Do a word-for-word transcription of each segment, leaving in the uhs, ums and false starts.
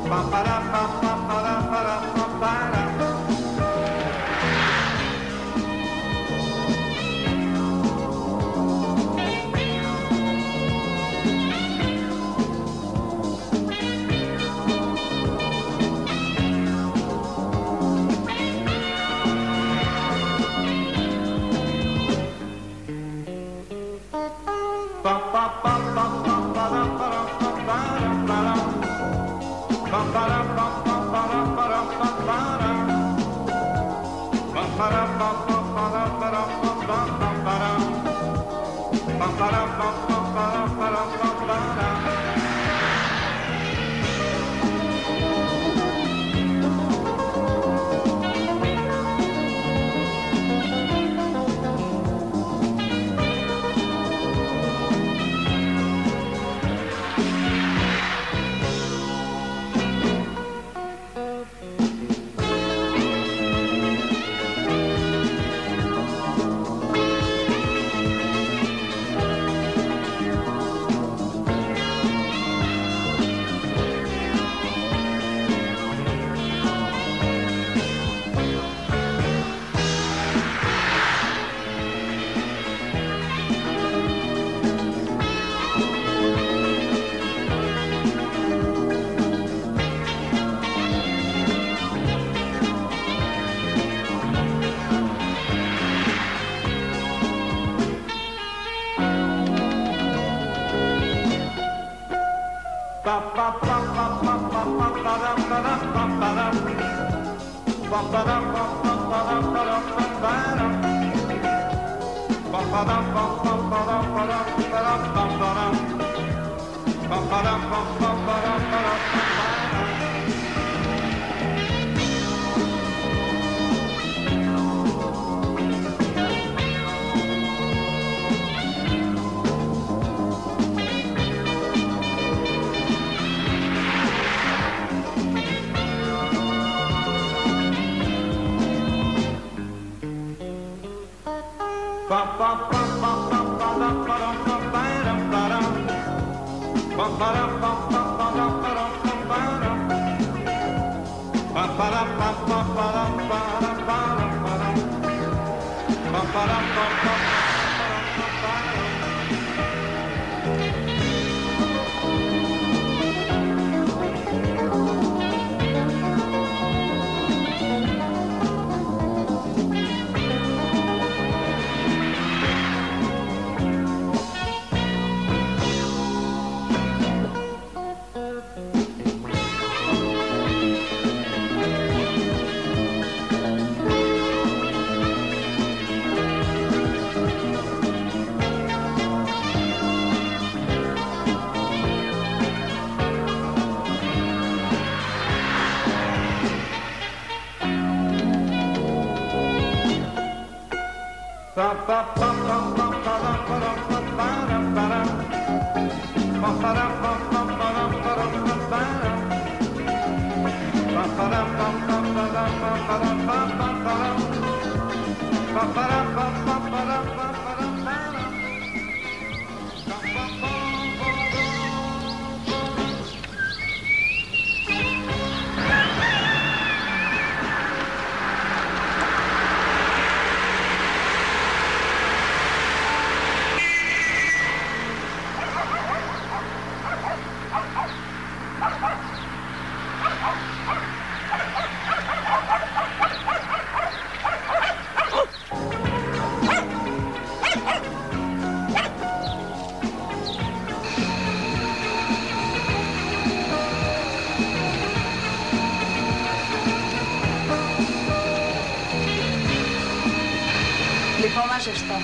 Pomažeš to.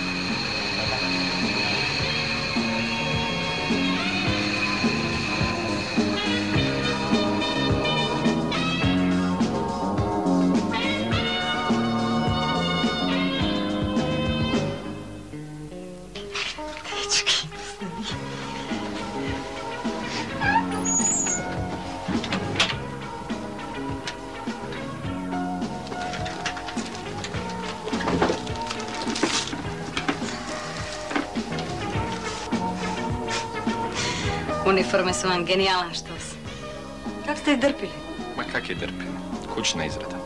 Uniforme su vam genijalan štos. Kak ste je drpili? Ma kak je drpili? Kućna izrada.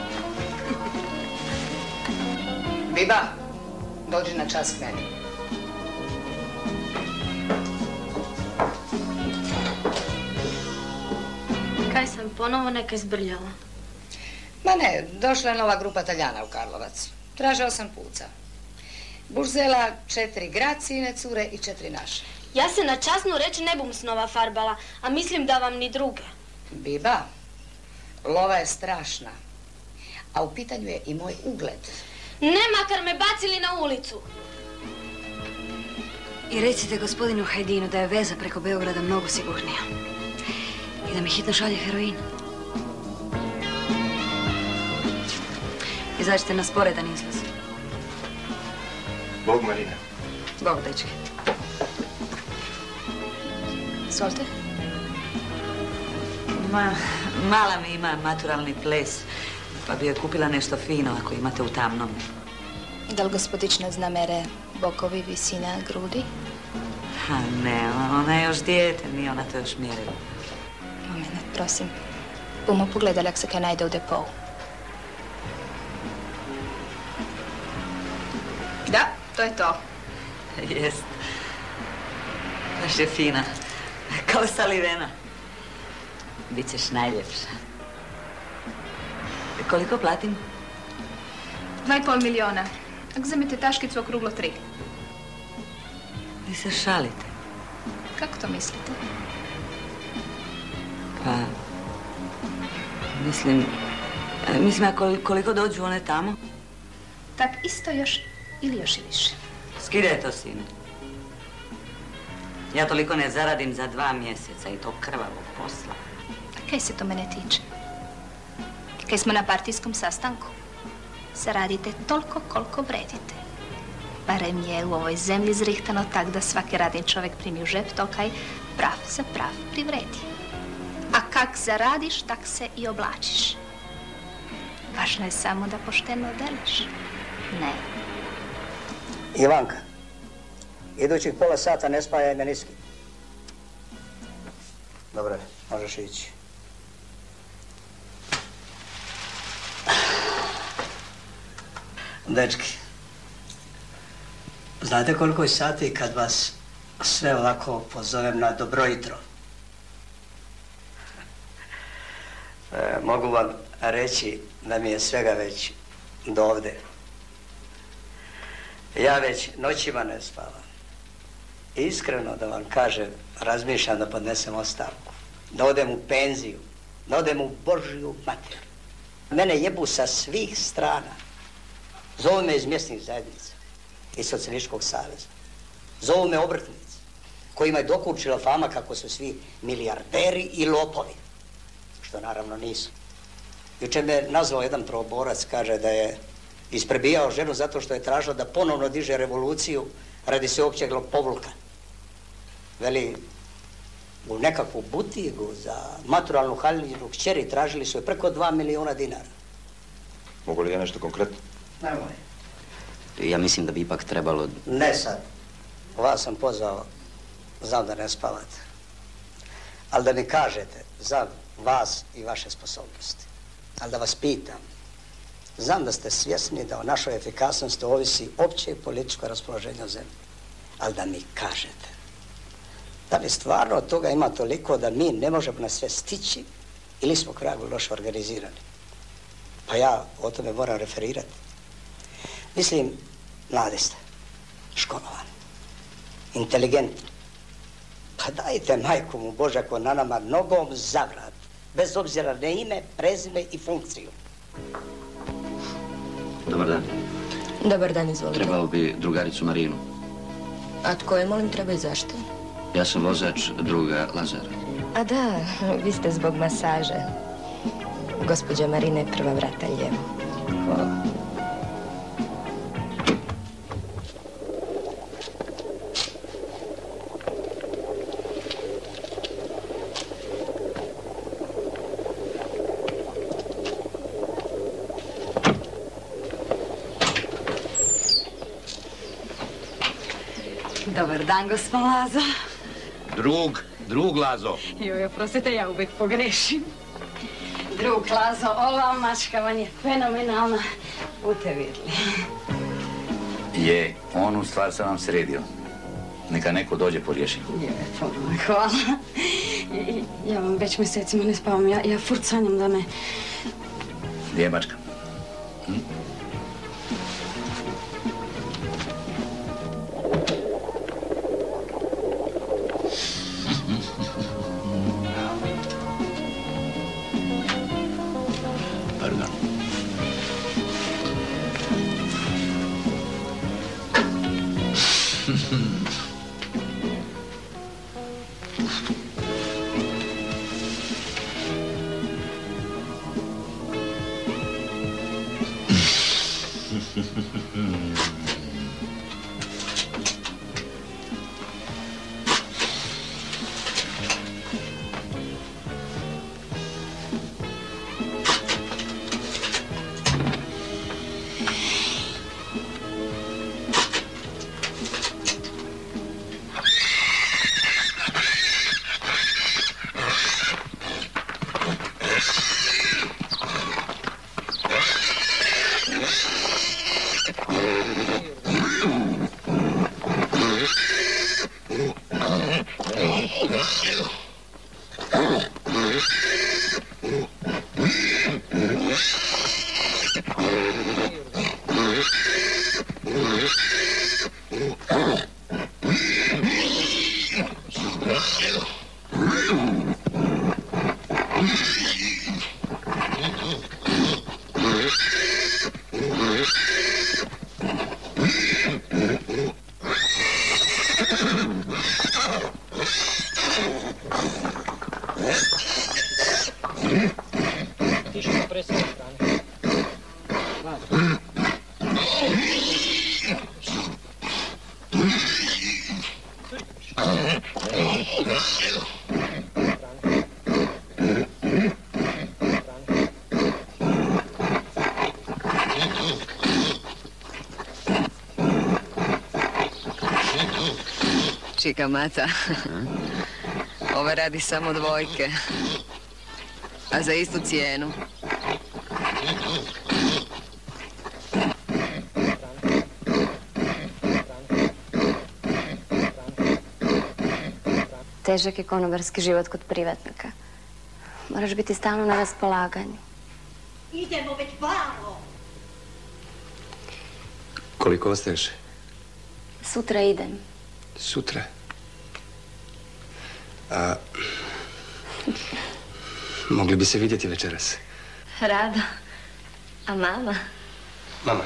Biba, dođi na čas k meni. Kaj sam ponovo neka izbrljala? Ma ne, došla je nova grupa Taljana u Karlovac. Tražao sam puca. Burzela, četiri gracijine cure i četiri naše. Ja se na časnu reći ne bum snova farbala, a mislim da vam ni druge. Biba, lova je strašna, a u pitanju je i moj ugled. Ne makar me bacili na ulicu. I recite gospodinu Hajdinu da je veza preko Beograda mnogo sigurnija. I da mi hitno šalje heroin. Izađite na sporedan izlaz. Bog, Marina. Bog, dečki. Izvolite. Ma, mala mi ima maturalni ples, pa bi joj kupila nešto fino ako imate u tamnom. Da li gospodična zna mere bokovi, visina, grudi? Ha, ne, ona je još dijete, nije ona to još mjerila. Moment, prosim. Bomo pogledali ako se kaj najde u depovu. Da, to je to. Jest. Baš je fina. Kao salivena. Bićeš najljepša. Koliko platim? Dva i pol miliona. Ako zamete taškicu, okruglo tri. Vi se šalite. Kako to mislite? Pa, mislim, mislim, a koliko dođu one tamo? Tak isto još ili još i više. Skidaj to, sine. Ja toliko ne zaradim za dva mjeseca i to krvavog posla. A kaj se to mene tiče? Kaj smo na partijskom sastanku? Zaradite toliko koliko vredite. Barem je u ovoj zemlji zrihtano tak da svaki radni čovjek primi u žep to kaj prav za prav privredi. A kak zaradiš, tak se i oblačiš. Važno je samo da pošteno deliš. Ne. Ivanka, idućih pola sata ne spajaj me niski. Dobro, možeš ići. Dečki, znate koliko je sati kad vas sve ovako pozovem na dobro jutro? E, mogu vam reći da mi je svega već do ovde. Ja već noćima ne spavam. Iskreno da vam kažem, razmišljam da podnesem ostavku, da odem u penziju, da odem u Božju materiju. Mene jebu sa svih strana. Zovu me iz mjesnih zajednica, iz Socijalističkog saveza. Zovu me obrtnici, kojima je dokučila fama kako su svi milijarderi i lopovi, što naravno nisu. Jučer me nazvao jedan prvoborac, kaže da je isprebijao ženu zato što je tražila da ponovno diže revoluciju radi sveopćeg lopovluka. Veli, u nekakvu butigu za maturalnu haljinu kćeri tražili su je preko dva miliona dinara. Mogu li ja nešto konkretno? Nemoj. Ja mislim da bi ipak trebalo... Ne sad. Vas sam pozvao, znam da ne spavate. Ali da mi kažete za vas i vaše sposobnosti. Ali da vas pitam, znam da ste svjesni da o našoj efikasnosti ovisi opće političko raspoloženje u zemlji. Ali da mi kažete, da li stvarno od toga ima toliko da mi ne možemo na sve stići ili smo kragu loše organizirani? Pa ja o tome moram referirati. Mislim, mladi ste, školovani, inteligentni. Pa dajte majku mu Boža ko na nama nogom zavrat, bez obzira na ime, prezime i funkciju. Dobar dan. Dobar dan, izvolite. Trebao bi drugaricu Marinu. A tko je, molim, treba i zašto? Ja sam vozač druga Lazara. A da, vi ste zbog masaže. Gospođa Marina je prva vrata lijevo. Hvala. Dobar dan, gospodin Lazo. Drug Drug Lazo. Joj, oprostite, ja uvijek pogrešim. Drug Lazo, ova mačka vam je fenomenalna. Bute vidli. Je, onu stvar sam vam sredio. Neka neko dođe poriješi. Je, puno, hvala. Ja vam već mjesecima ne spavam, ja, ja furcanjam da me... Gdje je mačka? Hm? Pardon. Čika Mata, ova radi samo dvojke, a za istu cijenu. Težak je konobarski život kod privatnika. Moraš biti stalno na raspolaganju. Idemo već, Baro! Koliko ostaješ? Sutra idem. Sutra? A... Mogli bi se vidjeti večeras? Rado. A mama? Mama.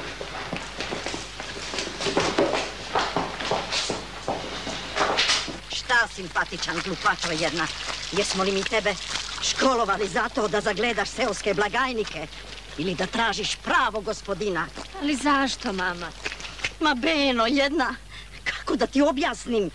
Šta, simpatičan glupačo jedna? Jesmo li mi tebe školovali zato da zagledaš seoske blagajnike? Ili da tražiš pravo gospodina? Ali zašto, mama? Ma Beno, jedna... Kako da ti objasnim?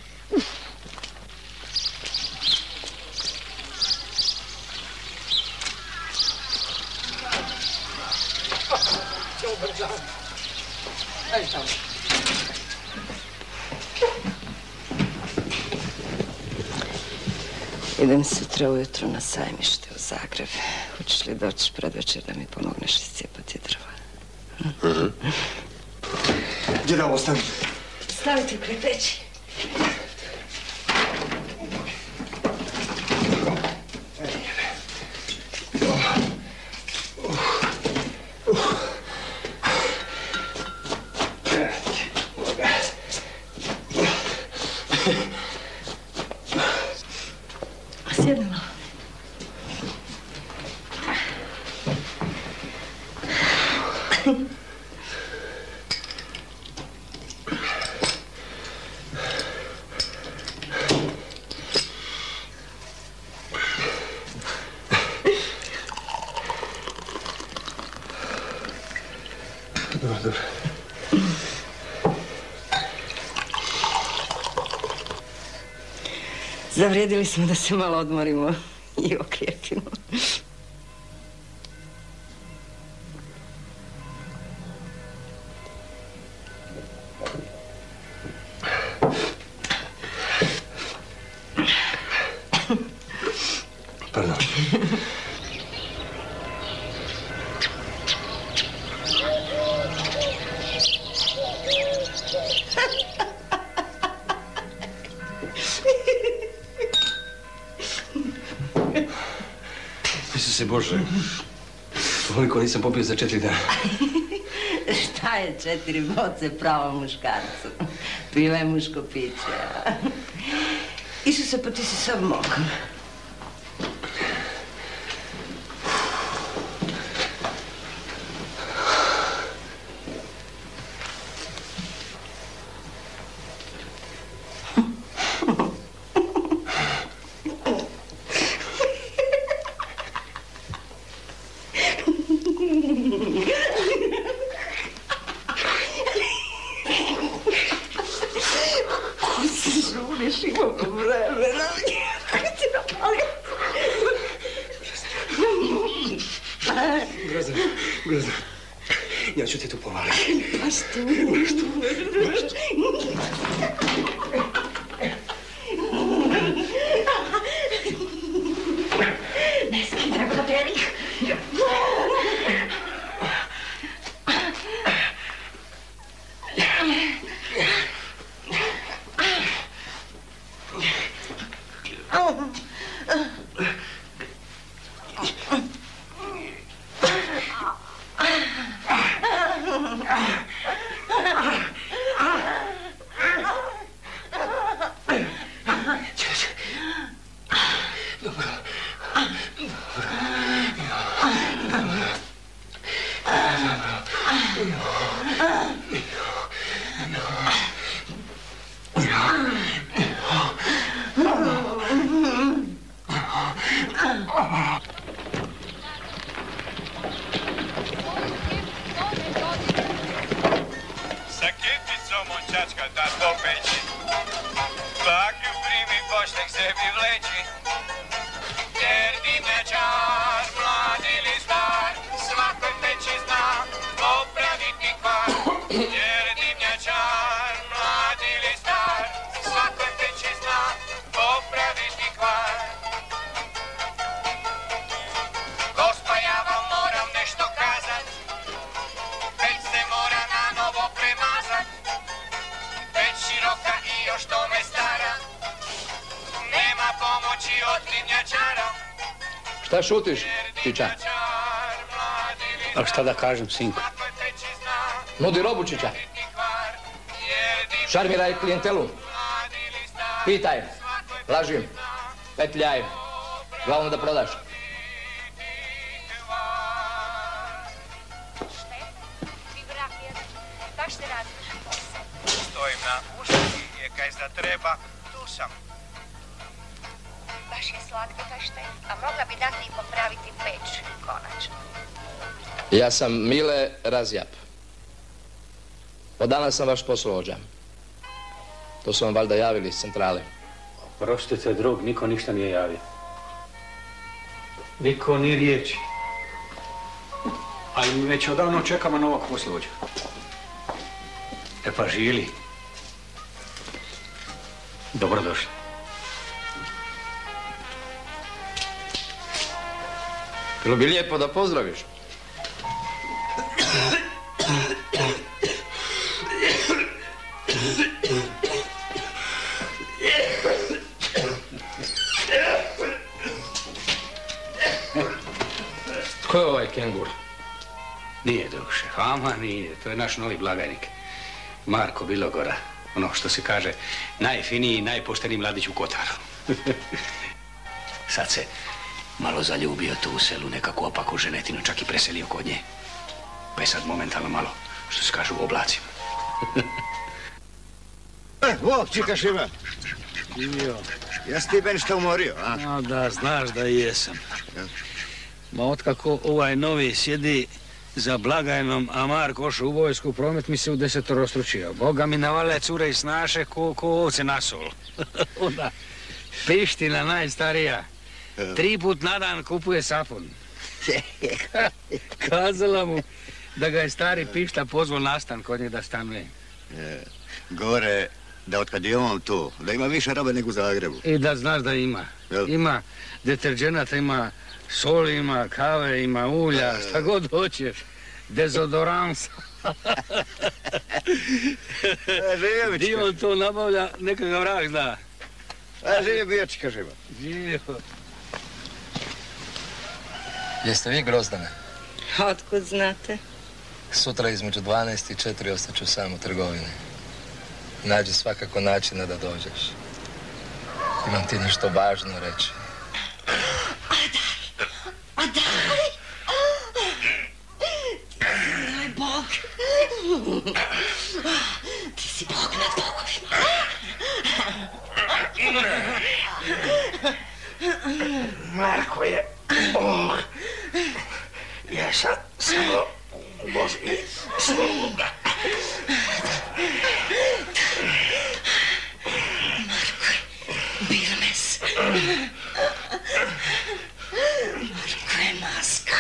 Idem sutra ujutro na sajmište u Zagreb. Hoćeš li doći pred večer da mi pomogneš iscijepati drva? Mhm. Gdje da ostavim? Staviti pri peći. Sjedni malo. Dobro, dobro. Zavrijedili smo da se malo odmorimo i okrijepimo. Pardon. Isuse Bože, toliko nisam popio za četiri dana. Šta je četiri boce pravom muškarcu? Piva je muško piće. Isuse, pa ti si sad mokar. Groza, Groza, ja ću te tu povaliti. Baš tu. Baš tu, baš tu. Ne skidaj poterik. Šta šutiš, Čiča? A šta da kažem, sinko? Nudi robu, Čiča. Šarmiraj klijentelu. Pitaj, laži, petljaj. Glavno da prodaš. Stojim na uslugi, je kaj zda treba, tu sam. Baš je slatko taj štek, a mogla bi dati i popraviti peć, konačno. Ja sam Mile Razjap. Od danas sam vaš poslovođa. To su vam valjda javili iz centrale. Prostite, drug, niko ništa nije javio. Niko ni riječi. Ali mi već odavno čekamo novog poslovođa. E pa žili. Dobrodošli. Bilo bi lijepo da pozdraviš. Ko je ovaj kengur? Nije, druže, vama nije. To je naš novi blagajnik. Marko Bilogora. Ono što se kaže, najfiniji i najpošteniji mladić u Kotaru. Sad se malo zaljubio tu u selu, nekakvu opaku ženetinu, čak i preselio kod nje. Pa je sad momentalno malo, što se kaže, u oblacima. Eh, Bog, čika Šima. Jo. Jesi ti ben što umorio, a? A da, znaš da i jesam. Ma otkako ovaj novi sjedi za blagajnom, a Marko ošao u vojsku, promet mi se u desetorostručio. Boga mi navale cure i snaše ko, ko ovce na sol. Onda, piština najstarija. Tri put na dan kupuje sapun. Kazala mu da ga je stari pišta pozvao nastan kod njeg da stanuje. Gore da otkad je on tu, da ima više robe nego u Zagrebu. I da znaš da ima. Ima deterđenata, ima soli, ima kave, ima ulja, šta god hoćeš. Dezodoransa. Di on to nabavlja, neka ga vrag zna. A živio Bijačika živa. Živio. Jeste vi Grozdane? Otkud znate? Sutra između dvanaest i četiri ostaću sam u trgovini. Nađi svakako načina da dođeš. Imam ti nešto važno reći. Adar! Adar! Ti si moj Bog! Ti si Bog nad bogovima! Marko je Bog. Ja sam samo Božji sluga. Marko je Birmes. Marko je maska.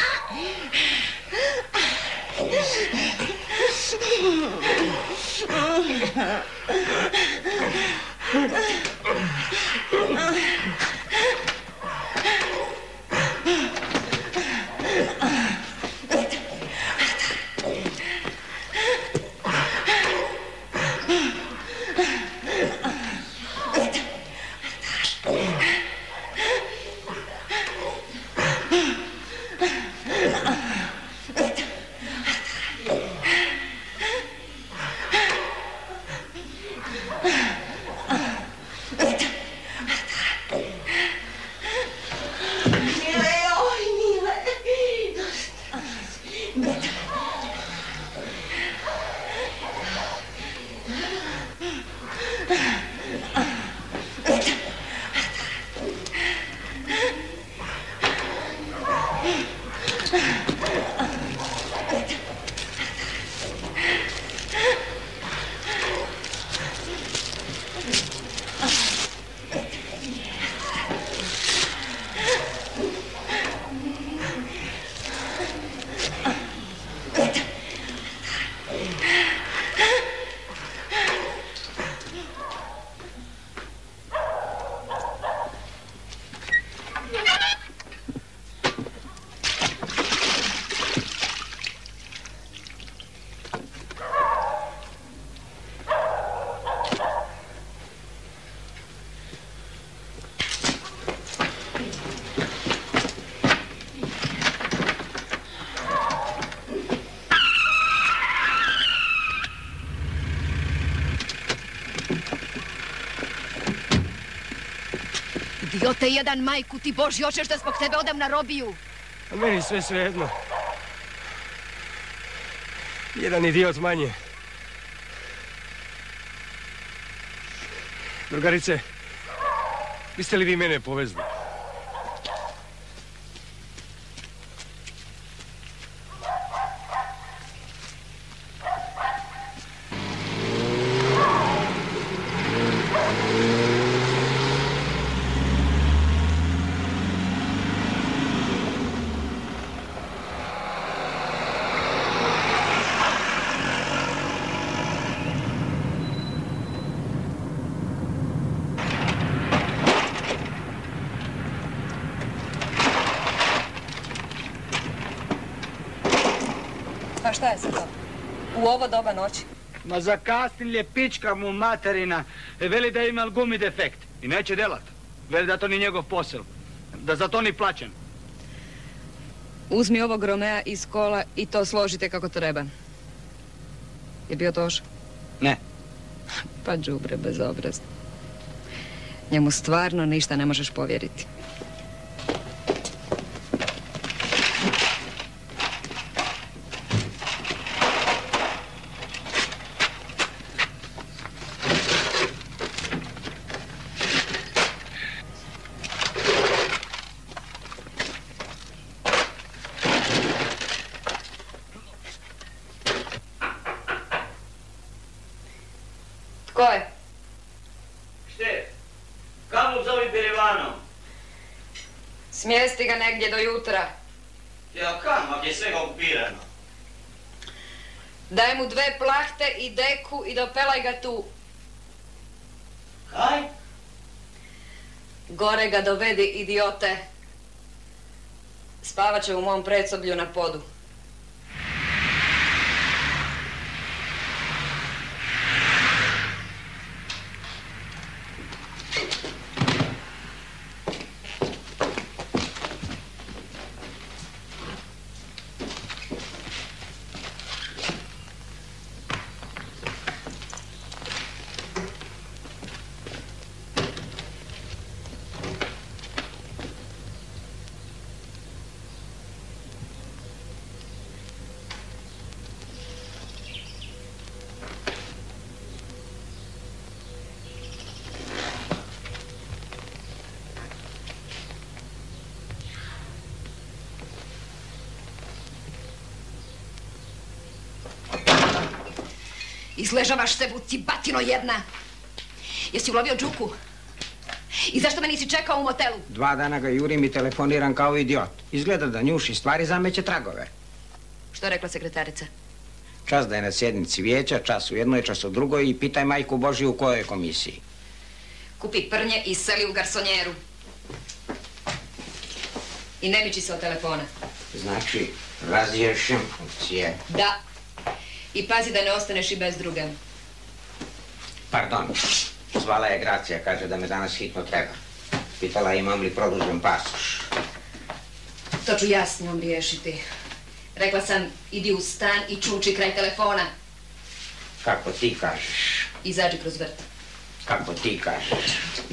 Idiote jedan, majku ti Boži, hoćeš da zbog tebe odem na robiju? A meni sve svejedno. Jedan idiot manje. Drugarice, biste li vi mene povezli? Pa šta je sad to? U ovo doba noći? Ma zakasnil je pička mu materina. Veli da ima gumi defekt i neće delat. Veli da to ni njegov posel. Da za to ni plaćen. Uzmi ovog Romea iz kola i to složite kako treba. Je bio Toš? Ne. Pa đubre bezobrazno. Njemu stvarno ništa ne možeš povjeriti. Tko je? Šte? Kamo zove Berivanom? Smjesti ga negdje do jutra. Ja kam, ako je svega okupirano? Daj mu dve plahte i deku i dopelaj ga tu. Kaj? Gore ga dovedi, idiote. Spavat će u mom predsoblju na podu. Izležavaš se, vuci batino jedna. Jesi ulovio Đuku? I zašto me nisi čekao u motelu? Dva dana ga jurim i telefoniram kao idiot. Izgleda da njuši stvari, zameće tragove. Što je rekla sekretarica? Čas da je na sjednici vijeća, čas u jednoj, čas u drugoj i pitaj majku Božiju u kojoj komisiji. Kupi prnje i seli u garsonjeru. I ne miči se od telefona. Znači, razriješim funkcije. Da. I pazi da ne ostaneš i bez druge. Pardon. Zvala je Gracija, kaže da me danas hitno treba. Pitala imam li produžen pasoš. To ću ja s njom riješiti. Rekla sam, idi u stan i čuči kraj telefona. Kako ti kažeš. Izađi kroz vrt. Kako ti kažeš.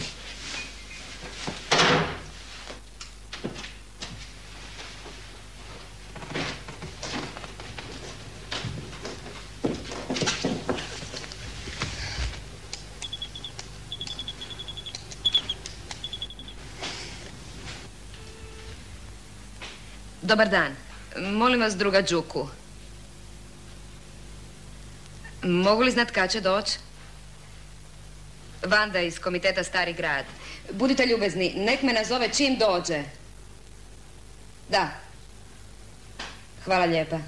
Dobar dan. Molim vas, druga Đuku. Mogu li znat kad će doći? Vanda iz komiteta Stari grad. Budite ljubezni, nek me nazove čim dođe. Da. Hvala lijepa.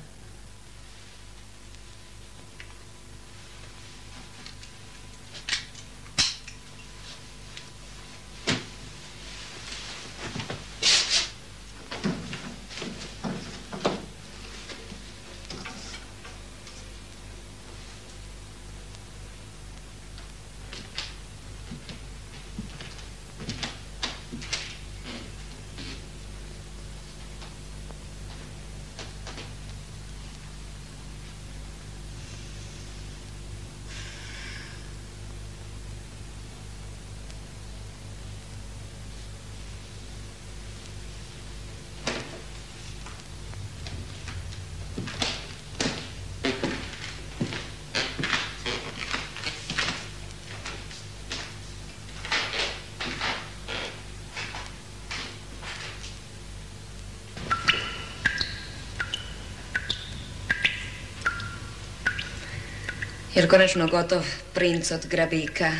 Jer konačno gotov princ od grabika.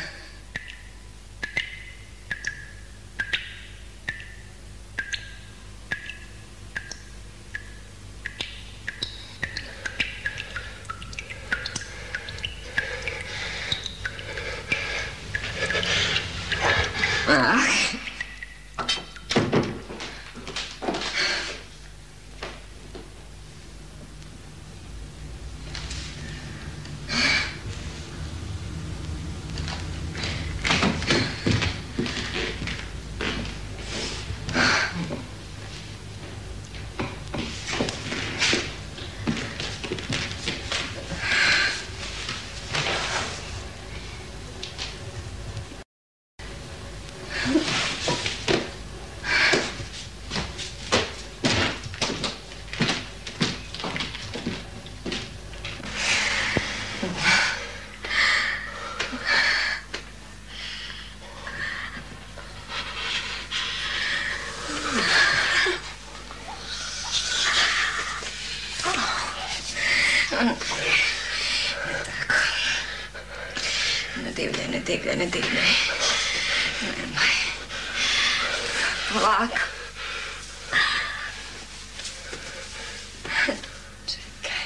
Ah. Ne divljaj, ne divljaj, ne divljaj. Nemoj. Polako. Čekaj.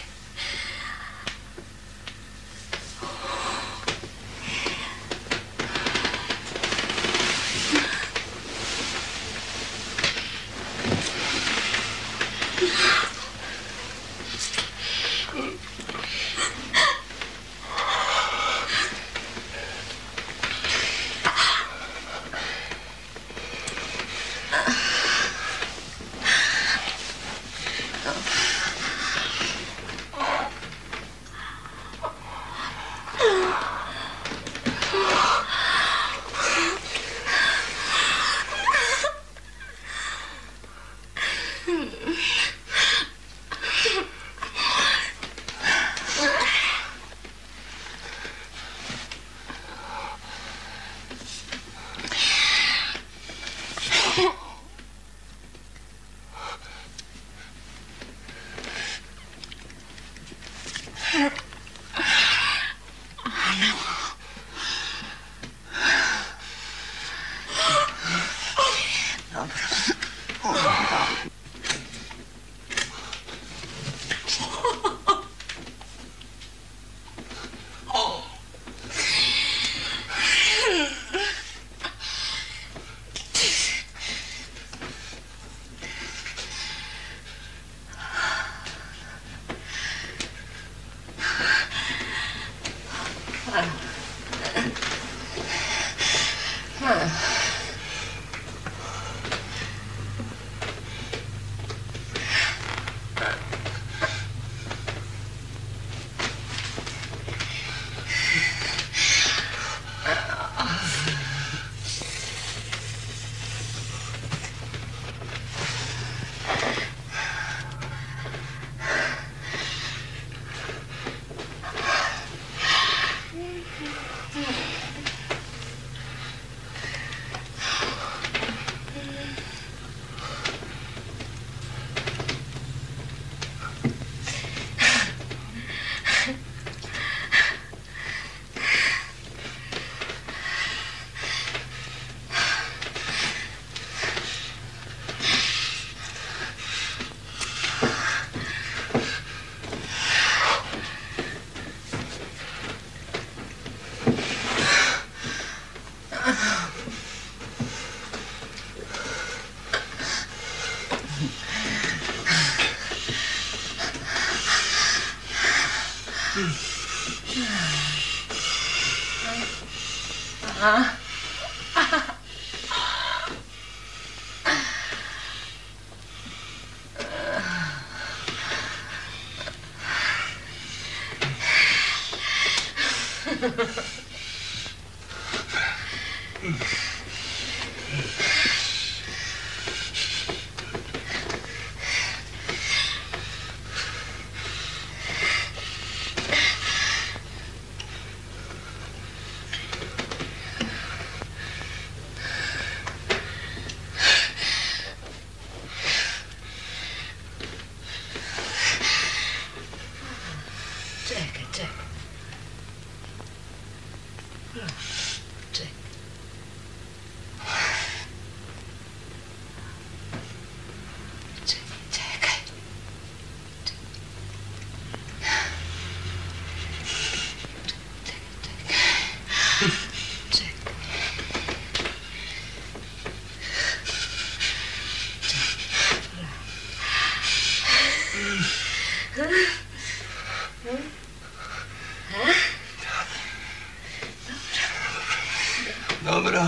Dobro.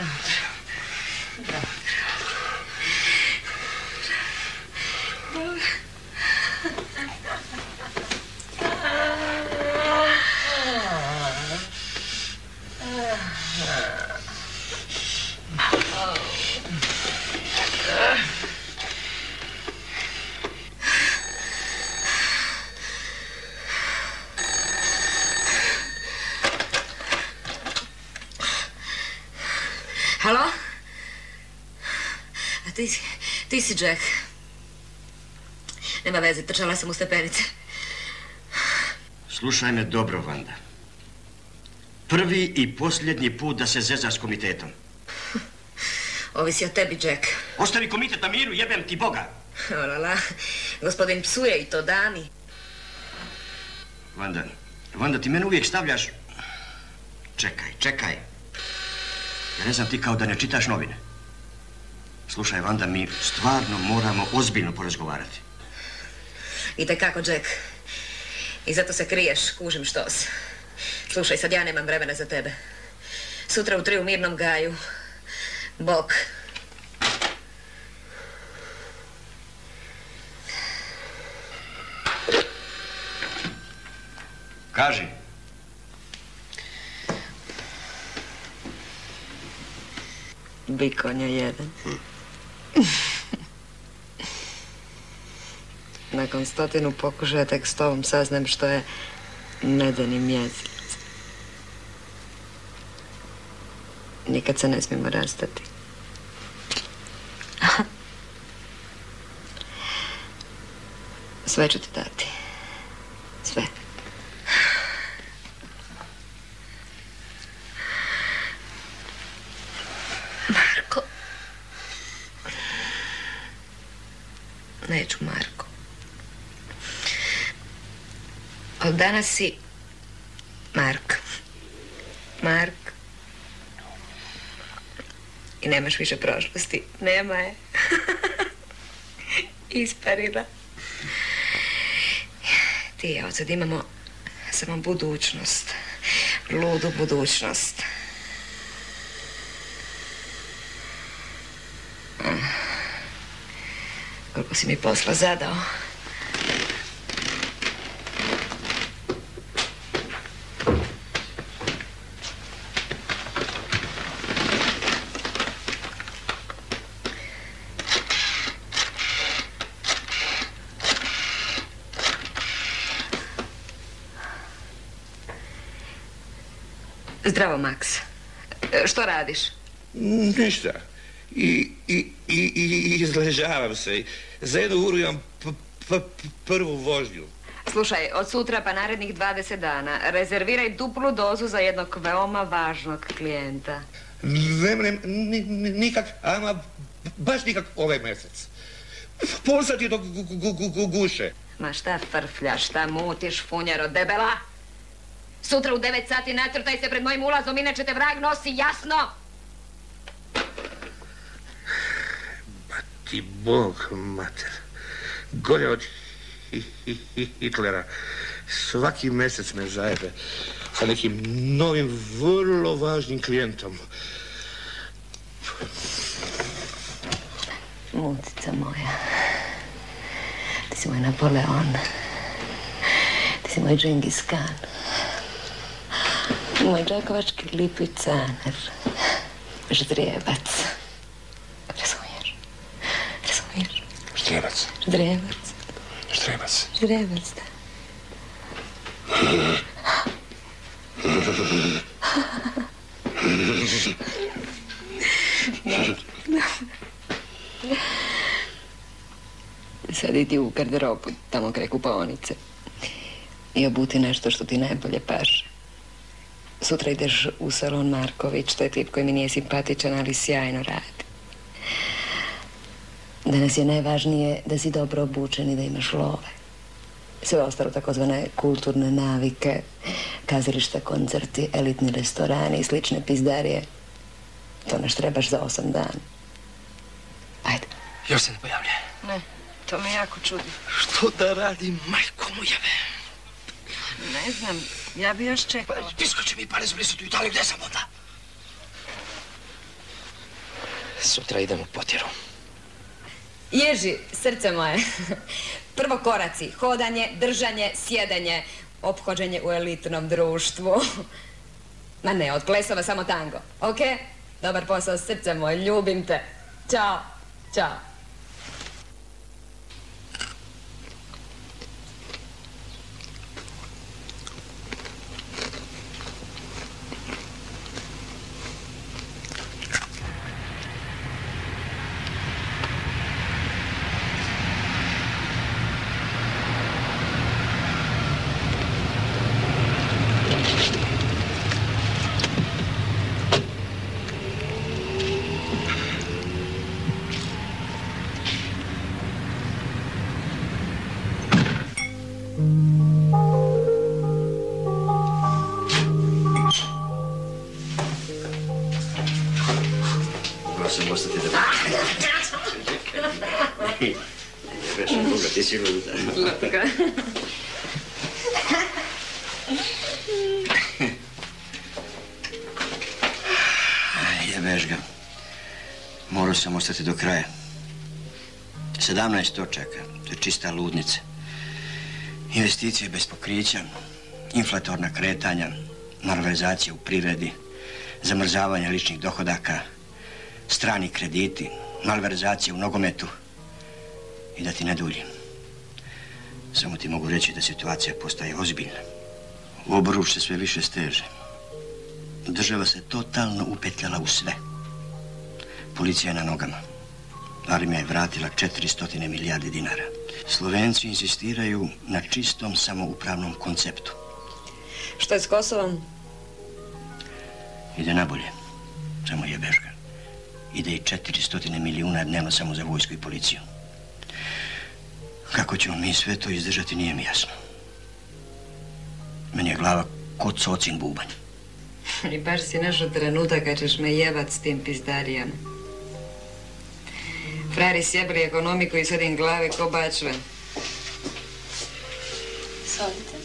Halo? A ti, ti si Jack. Nema veze, trčala sam u stepenice. Slušaj me dobro, Vanda. Prvi i posljednji put da se zezaš s komitetom. Ovisi o tebi, Jack. Ostavi komitet na miru, jebem ti Boga. Olala, gospodin psuje i to dami. Vanda, Vanda, ti mene uvijek stavljaš... Čekaj, čekaj. Ja ne znam ti kao da ne čitaš novine. Slušaj, Vanda, mi stvarno moramo ozbiljno porazgovarati. Itekako, Jack. I zato se kriješ, kužim štos. Slušaj, sad ja nemam vremena za tebe. Sutra u tri u mirnom gaju. Bok. Kaži. Bikonja jedan. nakon stotinu pokušaja tek s tobom saznam što je medeni mjesec. Nikad se ne smijemo rastati. Sve ću ti dati. Sve. Marko. Neću, Marko. Od danas si Mark. Mark. I nemaš više prošlosti. Nema je. Isparila. Ti i ja od sad imamo samo budućnost. Ludu budućnost. Koliko si mi posla zadao. Zdravo, Maks. Što radiš? Ništa. I, i, i, i izležavam se. Za jednu uru imam prvu vožnju. Slušaj, od sutra pa narednih dvadeset dana rezerviraj duplu dozu za jednog veoma važnog klijenta. Nemrem nikak, ama baš nikak ovaj mjesec. Pol sat je do guše. Ma šta frfljaš, šta mutiš, funjaro, debela? Sutra u devet sati nacrtaj se pred mojim ulazom, inače te vrag nosi, jasno? Ba ti Bog, mater. Gore od Hitlera. Svaki mjesec me zajebe sa nekim novim, vrlo važnim klijentom. Mutica moja. Ti si moj Napoleon. Ti si moj Džingis Khan. Moj đakovački lipi caner. Ždrijebac. Razumiješ? Razumiješ? Ždrijebac. Ždrijebac. Ždrijebac. Ždrijebac, da. Sad idi u garderobu, tamo kraj kupaonice. I obuti nešto što ti najbolje paše. Sutra ideš u salon Marković, to je tip koji mi nije simpatičan, ali sjajno radi. Danas je najvažnije da si dobro obučen i da imaš love. Sve ostalo takozvane kulturne navike, kazališta, koncerti, elitni restorani i slične pizdarije. To naš trebaš za osam dana. Ajde. Još se ne pojavlja. Ne, to me jako čudi. Što da radim, majko mu jebe? Ne znam, ja bi još čekala. Pa, piskoči mi pare zblisu u Italiju, gdje sam onda? Sutra idem u potjeru. Ježi, srce moje. Prvo koraci, hodanje, držanje, sjedenje, ophođenje u elitnom društvu. Ma ne, od plesova samo tango, okej? Dobar posao, srce moje, ljubim te. Ćao, ćao. Prosim, ostati da... Jebeš, Boga, ti si luda. Lutka. Jebeš ga. Morao sam ostati do kraja. sedamnaest točaka, to je čista ludnica. Investicije bez pokrića, inflatorna kretanja, malverzacija u privredi, zamrzavanje ličnih dohodaka, strani krediti, malverzacije u nogometu i da ti ne duljim. Samo ti mogu reći da situacija postaje ozbiljna. Obruč se sve više steže. Država se totalno upetljala u sve. Policija je na nogama. Armija je vratila četiristo milijardi dinara. Slovenci insistiraju na čistom samoupravnom konceptu. Što je s Kosovom? Ide nabolje. Samo je beška. Ide i četiristo milijuna dnevno samo za vojsku i policiju. Kako ćemo mi sve to izdržati, nije mi jasno. Meni je glava kod socin bubanj. I baš si našao trenutak kad ćeš me jebat s tim pizdarijama. Frari sjebali ekonomiku i sad im glave ko bačve. Solite.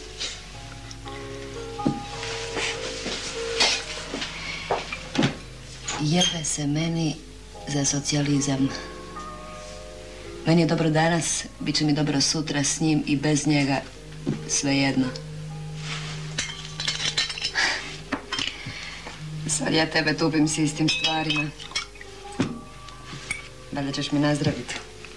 Jebe se meni za socijalizam. Meni je dobro danas, bit će mi dobro sutra s njim i bez njega, svejedno. Sad ja tebe tupim s istim stvarima. Valjda ćeš mi nazdraviti.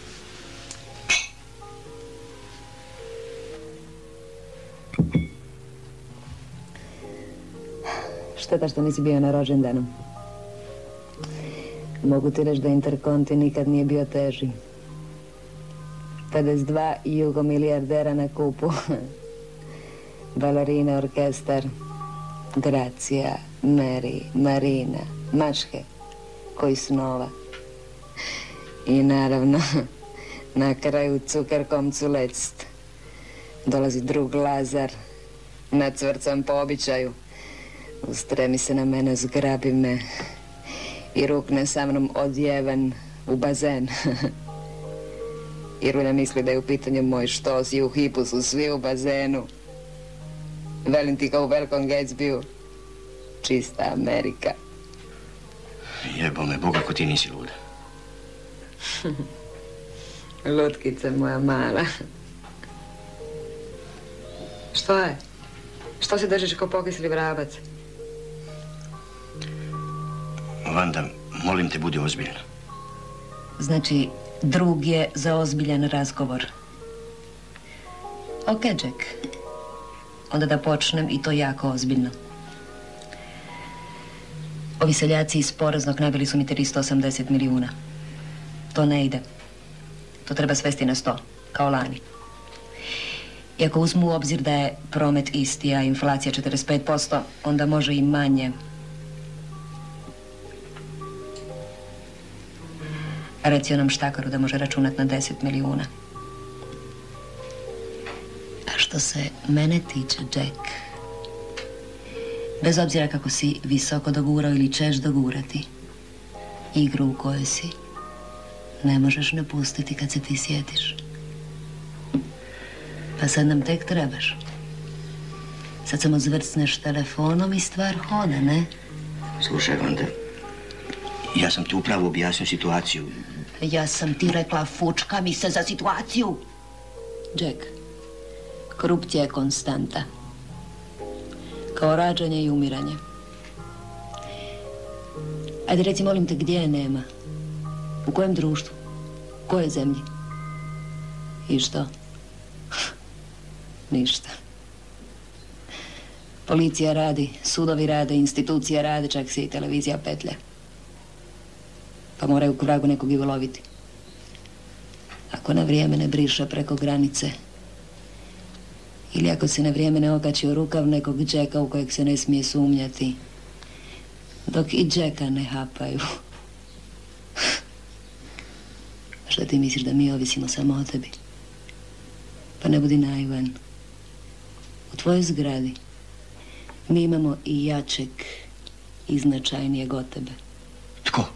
Šteta što nisi bio na rođendanu. Mogu ti reći da Interkonti nikad nije bio teži. pedeset dva jugomilijardera na kupu. Balerina, orkestar, Gracija, Mary, Marina, mačke koji snova. I naravno, na kraju cukerkom culecst. Dolazi drug Lazar, nacvrcan po običaju. Ustremi se na mene, zgrabi me i rukne sa mnom odjeven u bazen. I Rulja misli da je u pitanju moj štos i u hipu su svi u bazenu. Velim ti kao u velikom Gatsbyu. Čista Amerika. Jebo me, Boga, ko ti nisi luda. Lutkice moja mala. Što je? Što se držiš kao pokisli vrabac? Vanda, molim te, budi ozbiljna. Znači, drug je za ozbiljan razgovor. Ok, Jack. Onda da počnem i to jako ozbiljno. Ovi seljaci iz poreznog nabili su mi tristo osamdeset milijuna. To ne ide. To treba svesti na sto, kao lani. I ako uzmu u obzir da je promet isti, a inflacija četrdeset pet posto, onda može i manje. Reci onom štakaru da može računat na deset milijuna. A što se mene tiče, Jack, bez obzira kako si visoko dogurao ili ćeš dogurati, igru u kojoj si ne možeš napustiti kad se ti sjetiš. Pa sad nam tek trebaš. Sad samo zvrcneš telefonom i stvar hoda, ne? Slušaj, Vanda, ja sam ti upravo objasnio situaciju. Ja sam ti rekla, fučka mi se za situaciju. Jack, korupcija je konstanta. Kao rađanje i umiranje. Ajde, reci, molim te, gdje je nema? U kojem društvu? U kojoj zemlji? I što? Ništa. Policija radi, sudovi rade, institucije rade, čak se i televizija petlja. Pa moraju k vragu nekog i uloviti. Ako na vrijeme ne briše preko granice, ili ako se na vrijeme ne okači u rukav nekog Jacka u kojeg se ne smije sumnjati, dok i Jacka ne hapaju. Šta ti misliš da mi ovisimo samo o tebi? Pa ne budi naivan. U tvojoj zgradi mi imamo i jačeg i značajnijeg od tebe. Tko?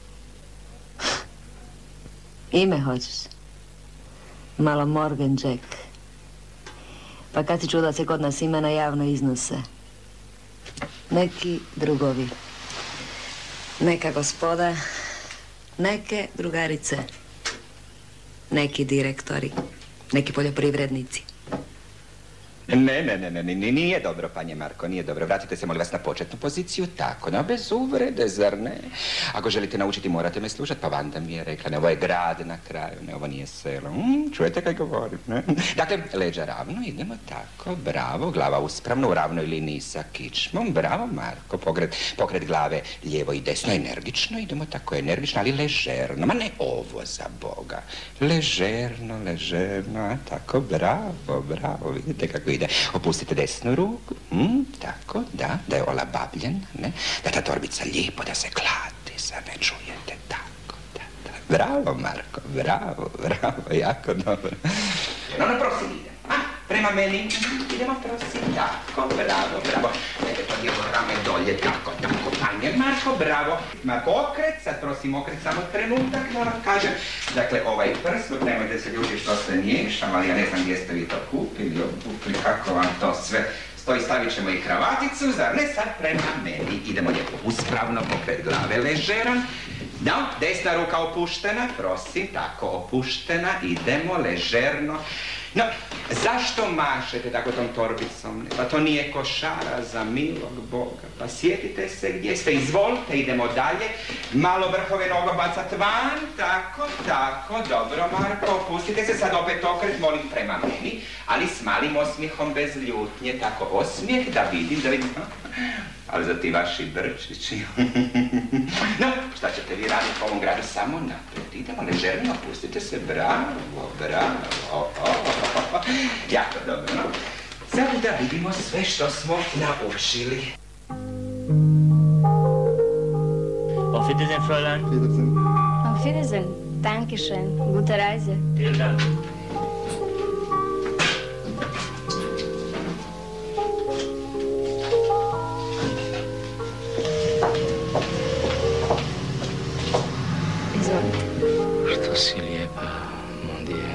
Ime hoćeš? Malo Morgan Jack. Pa kad si čuo da se kod nas imena javno iznose? Neki drugovi. Neka gospoda, neke drugarice, neki direktori, neki poljoprivrednici. Ne, ne, ne, ne, nije dobro, panje Marko, nije dobro. Vratite se, molim vas, na početnu poziciju, tako, no, bez uvrede, zar ne? Ako želite naučiti, morate me slušati, pa Vanda mi je rekla, ne, ovo je grad na kraju, ne, ovo nije selo. Mm, čujete kaj govorim, ne? Dakle, leđa ravno, idemo tako, bravo, glava uspravno, u ravnoj liniji sa kičmom, bravo, Marko, pokret, pokret glave lijevo i desno, energično, idemo tako energično, ali ležerno, ma ne ovo za Boga. Ležerno, ležerno, a tako, bravo, bravo, vidite kako ide. Opustite desnu ruku, mm, tako, da, da je olabavljena, ne, da ta torbica lijepo, da se klati, sad ne čujete, tako, da, da. Bravo, Marko, bravo, bravo, jako dobro. No, no, prosim, idemo, a, prema meni, idemo, prosim, tako, bravo, bravo. Ede, to dijelo rame dolje, tako, tako, panje, Marko, bravo. Marko, okret, sad prosim, okret, samo trenutak, moram kažem. Dakle, ovaj prst, nemojte se ljuti što se miješam, ali ja ne znam gdje ste vi to kupili, obukli, kako vam to sve stoji, stavit ćemo i kravaticu, zar ne, sad prema meni. Idemo lijepo uspravno, pokret glave ležeran. Da, desna ruka opuštena, prosim, tako, opuštena, idemo ležerno. No, zašto mašete tako tom torbicom? Pa to nije košara za milog Boga. Pa sjetite se gdje ste, izvolite, idemo dalje. Malo vrhove noga bacat van, tako, tako, dobro, Marko, opustite se, sad opet okret, molim, prema meni, ali s malim osmijehom bez ljutnje, tako, osmijeh, da vidim, da vidim. Ali za ti vaši brčići. No, šta ćete vi raditi po ovom gradu? Samo naprijed. Idemo ležerno, opustite se. Bravo, bravo. O, o, o, o. Jako dobro. Sad da vidimo sve što smo naučili. Auf Wiedersehen, Fräulein. Wiedersehen. Auf Wiedersehen. Dankeschön. Gute Reise. Vielen Dank. Što si lijepa, mon Dieu.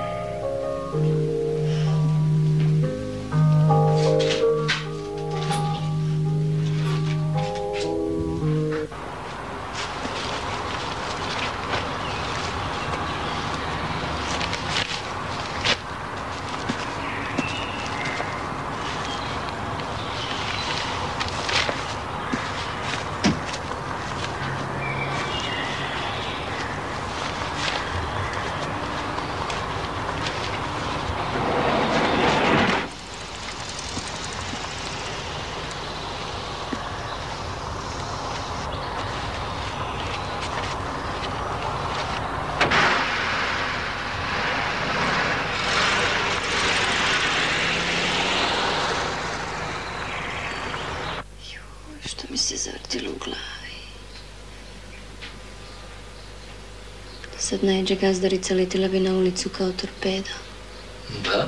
Mi se zavrtilo u glavi. Sad najđe gazdarica letila bi na ulicu kao torpeda. Da?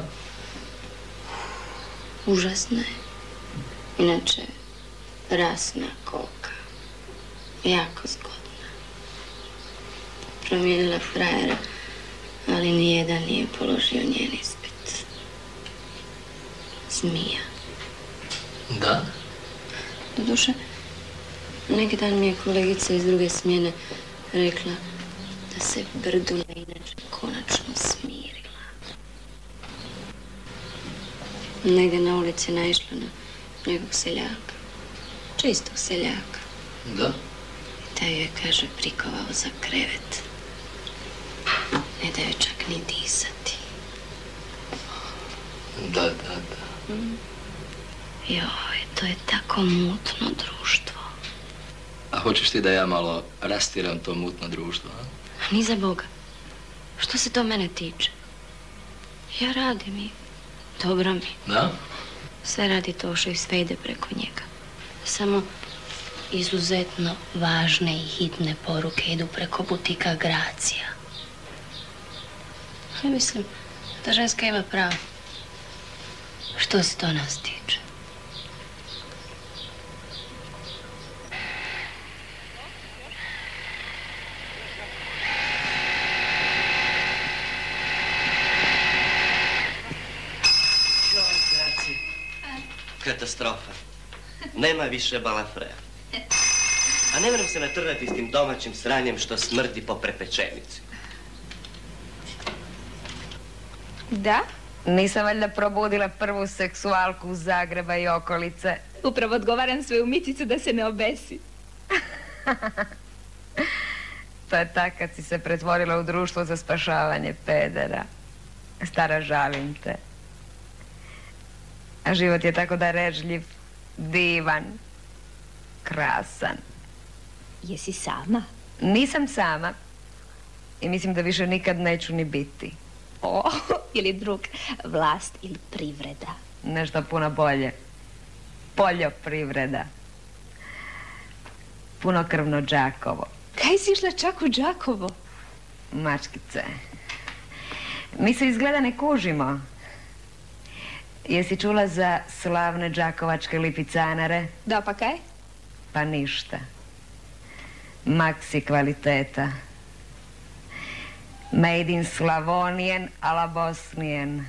Užasna je. Inače, rasna koka. Jako zgodna. Promijenila frajera, ali nijedan nije položio njen ispit. Zmija. Da? Doduše, neki dan mi je kolegica iz druge smjene rekla da se Brdula inače konačno smirila. Negdje na ulici naišla na nekog seljaka. Čistog seljaka. Da? I taj je, kaže, prikovao za krevet. Ne da joj čak ni disati. Da, da, da. Mm. Joj, to je tako mutno društvo. A hoćeš ti da ja malo rastiram to mutno društvo, a? A ni za Boga. Što se to mene tiče? Ja radim i dobro mi. Da? Sve radi Tošo i sve ide preko njega. Samo izuzetno važne i hitne poruke idu preko butika Gracija. Ja mislim da ženska ima pravo. Što se to nas tiče? Katastrofa. Nema više balafreja. A ne moram se natrvati s tim domaćim sranjem što smrdi po prepečenici. Da? Nisam valjda probudila prvu seksualku Zagreba i okolice. Upravo odgovaram svoju Micicu da se ne obesi. To je tak kad si se pretvorila u društvo za spašavanje pedera. Stara, žalim te. A život je tako darežljiv, divan, krasan. Jesi sama? Nisam sama. I mislim da više nikad neću ni biti. O, ili drug, vlast ili privreda? Nešto puno bolje. Poljoprivreda. Punokrvno Đakovo. Kaj si išla čak u Đakovo? Mačkice. Mi se izgleda ne kužimo. Jesi čula za slavne đakovačke lipicanare? Da, pa kaj? Pa ništa. Maksi kvaliteta. Made in Slavonijen, a la Bosnijen.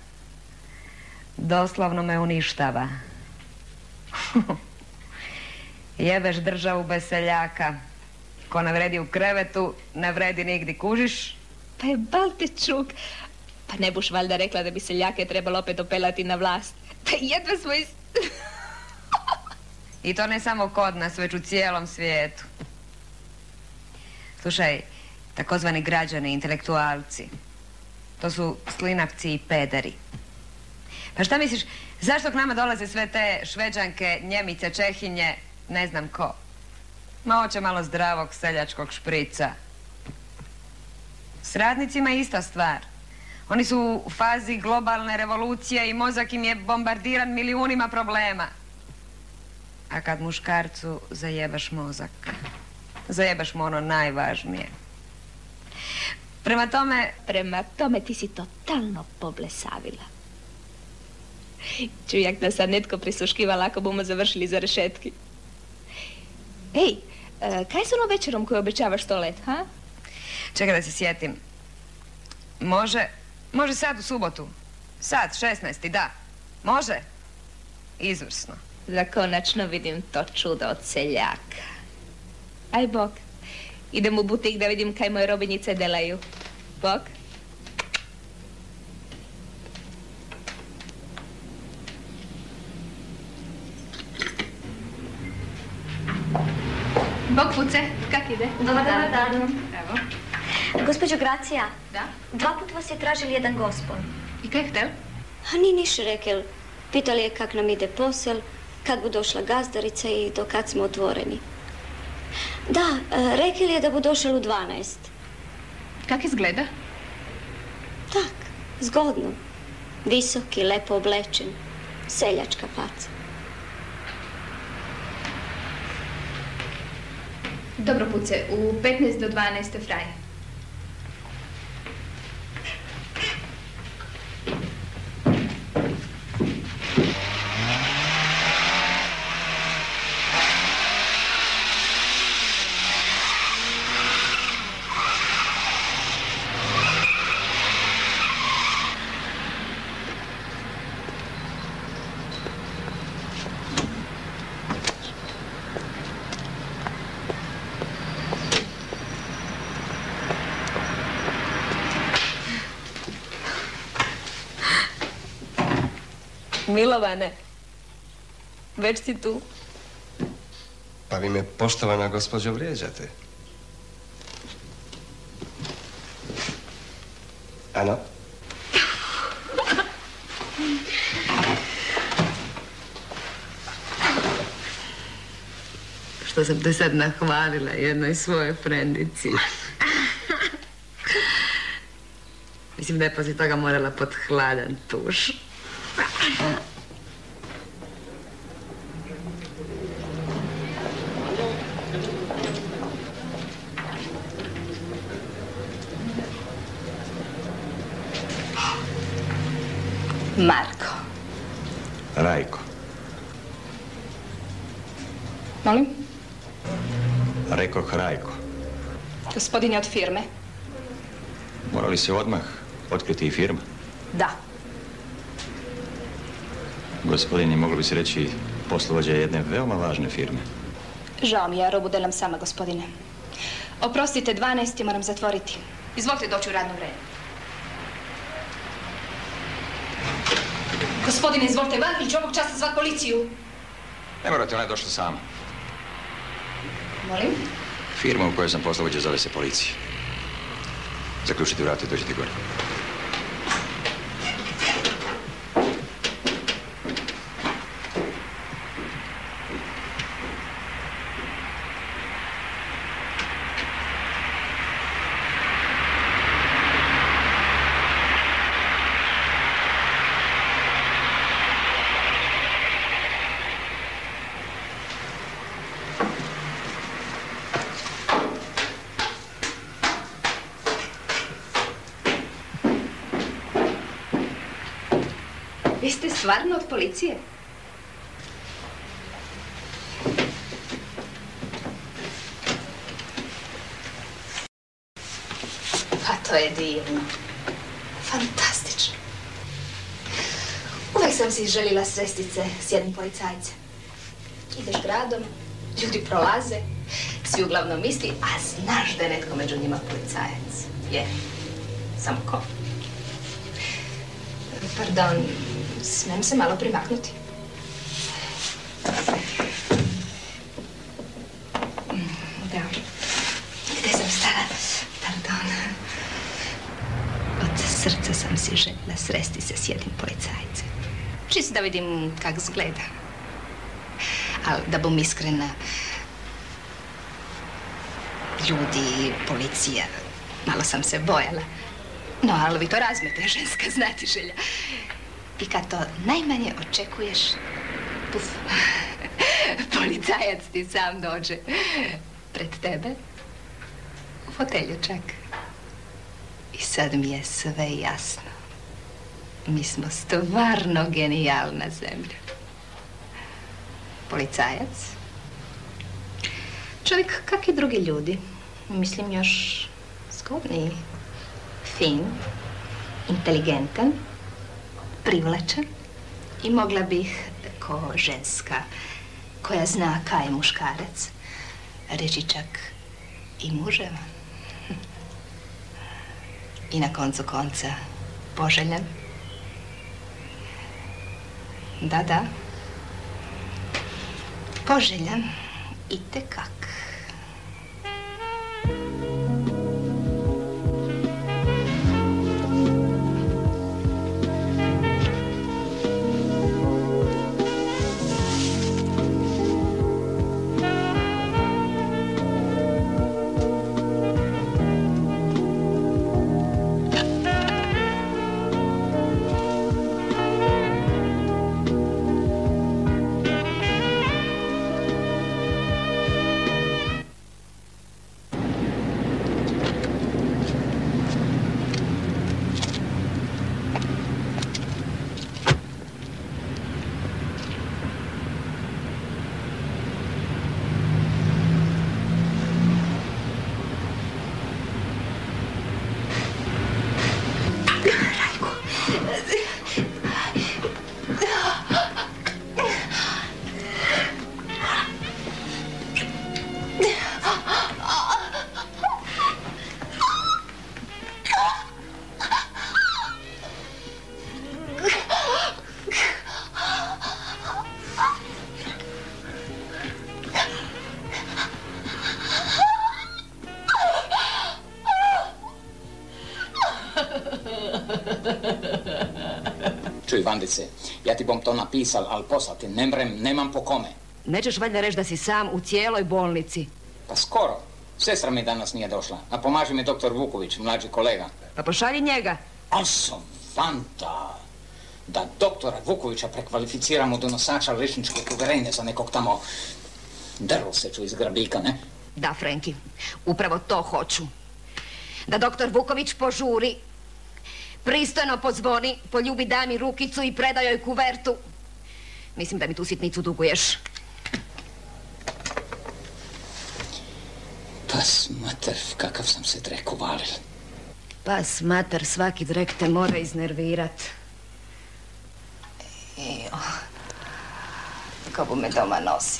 Doslovno me uništava. Jebeš državu bez seljaka. Ko ne vredi u krevetu, ne vredi nigdi, kužiš? Pa je bal te čuk. Pa ne buš valjda rekla da bi seljake trebalo opet opelati na vlast. Pa jedva smo iz... I to ne samo kod nas, već u cijelom svijetu. Slušaj, takozvani građani, intelektualci, to su slinavci i pederi. Pa šta misliš, zašto k nama dolaze sve te Šveđanke, Njemice, Čehinje, ne znam ko? Ma hoće malo zdravog seljačkog šprica. S radnicima je ista stvar. Oni su u fazi globalne revolucije i mozak im je bombardiran milijunima problema. A kad muškarcu zajebaš mozak, zajebaš mu ono najvažnije. Prema tome... Prema tome ti si totalno poblesavila. Čujak da sad netko prisuškivala ako bomo završili za rešetki. Ej, kaj s onom večerom koju obećavaš stolet, ha? Čekaj da se sjetim. Može, može sad u subotu. Sad, šesnaesti, da. Može? Izvrsno. Da konačno vidim to čudo od seljaka. Aj, bok. Idem u butik da vidim kaj moje robinjice delaju. Bok. Bok, Puce, kak ide? Dobar dan. Dobar dan. Evo. Gospođo Gracija. Da? Dva put vas je tražil jedan gospon. I kaj htel? A ni niš rekel. Pitali je kak nam ide posel, kad bu došla gazdarica i do kad smo otvoreni. Da, rekel je da bu došel u dvanaest. Kak izgleda? Tak, zgodno. Visok i lepo oblečen. Seljačka paca. Dobro, Puce, u petnaest do dvanaest fraj. Milovane, već si tu. Pa vi me, poštovana gospođo, vrijeđate. Ano? Što sam te sad nahvalila jednoj svojoj frendici. Mislim da je poslije toga morala pod hladan tuš. Marko. Rajko. Molim? Rekoh Rajko. Gospodin je od firme. Mora li se odmah otkriti i firma? Da. Gospodin je, moglo bi se reći, poslovođa jedne veoma važne firme. Žao mi, ja robu delam sama, gospodine. Oprostite, dvanaest moram zatvoriti. Izvolite doći u radno vreme. Gospodine, izvolite van ili ću ovog časa zvat policiju. Ne morate, ona je došla sama. Molim? Firma u kojoj sam poslovođa zove se policija. Zaključite vrata i dođite gore. Vi ste stvarno od policije? Pa to je divno. Fantastično. Uvijek sam si željela sresti se s jednim policajcem. Ideš gradom, ljudi prolaze, svi uglavnom misli, a znaš da je netko među njima policajac. Je. Samo ko? Pardon, smijem se malo primaknuti? Da. Gdje sam stala? Pardon. Od srca sam si željela sresti se s jednim policajcem. Čisto da vidim kak zgleda. Ali da bom iskrena, ljudi, policija, malo sam se bojala. No, ali vi to razumete, ženska znatiželja. I kad to najmanje očekuješ, puf, policajac ti sam dođe pred tebe, u fotelju čak. I sad mi je sve jasno. Mi smo stvarno genijalna zemlja. Policajac, čovjek kak i drugi ljudi, mislim još zgodniji, fin, inteligentan, privlačan i mogla bih, ko ženska, koja zna kaj je muškarac, reći čak i muževa. I na koncu konca poželjan. Da, da. Poželjan itekak. Čuj, Vandice, ja ti bom to napisal, ali poslati ne mrem, nemam po kome. Nećeš valjda reći da si sam u cijeloj bolnici? Pa skoro. Sestra mi danas nije došla, a pomaže mi doktor Vuković, mlađi kolega. Pa pošalji njega. Al sam Vanda, da doktora Vukovića prekvalificiramo do nosača liječničkog uvjerenja za nekog tamo drloseču iz Grabika, ne? Da, Frenki, upravo to hoću. Da doktor Vuković požuri, pristojno pozvoni, poljubi dami rukicu i preda joj kuvertu. Mislim da mi tu sitnicu duguješ. Pas mater, kakav sam se drek uvalil. Pas mater, svaki drek te mora iznervirat. Ejo, kako me doma nosi.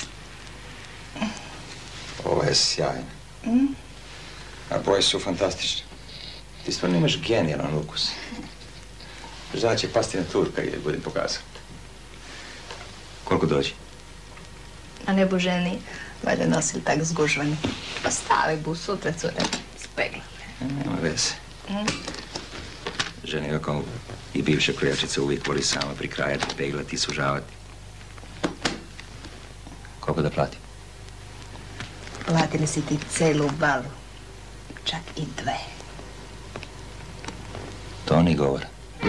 Ovo je sjajno. Mm? A boje su fantastične. Ti stvarno imaš genijalan ukus. Žena će pasti na Turka i budem pokazao. Koliko dođe? A ne bu ženi, valjda nosili tak zgužvani. Pa stavi bu sutra cure, spegla. Nema veze. Žena je kao i bivša krojačica uvijek voli sama prikrajati, peglati i sužavati. Koliko da platim? Platili si ti celu balu. Čak i dve. To ni govora.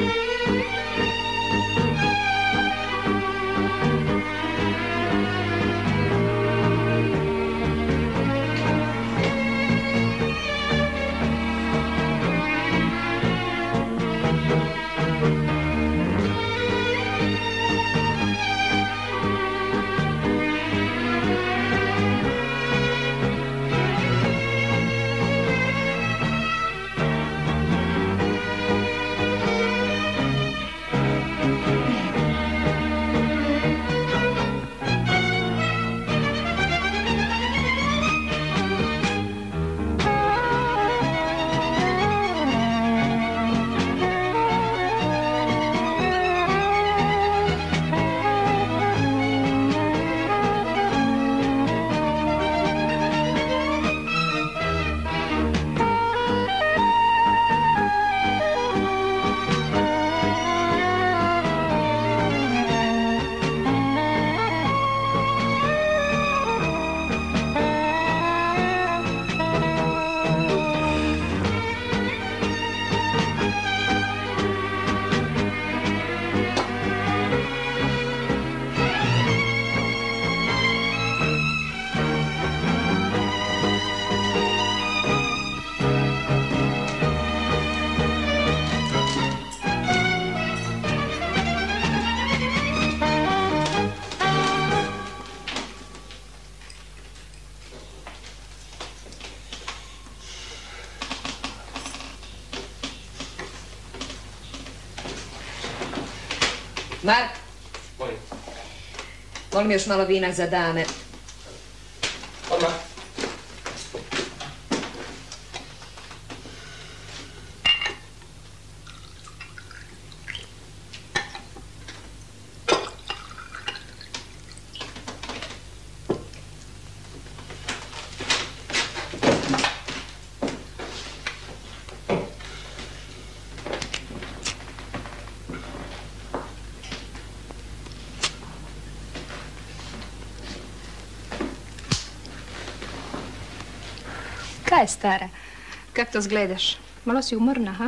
Mark? Molim. Molim još malo vina za dame. Odmah. Kaj je, stara? Kak to zgledaš? Malo si umorna, ha?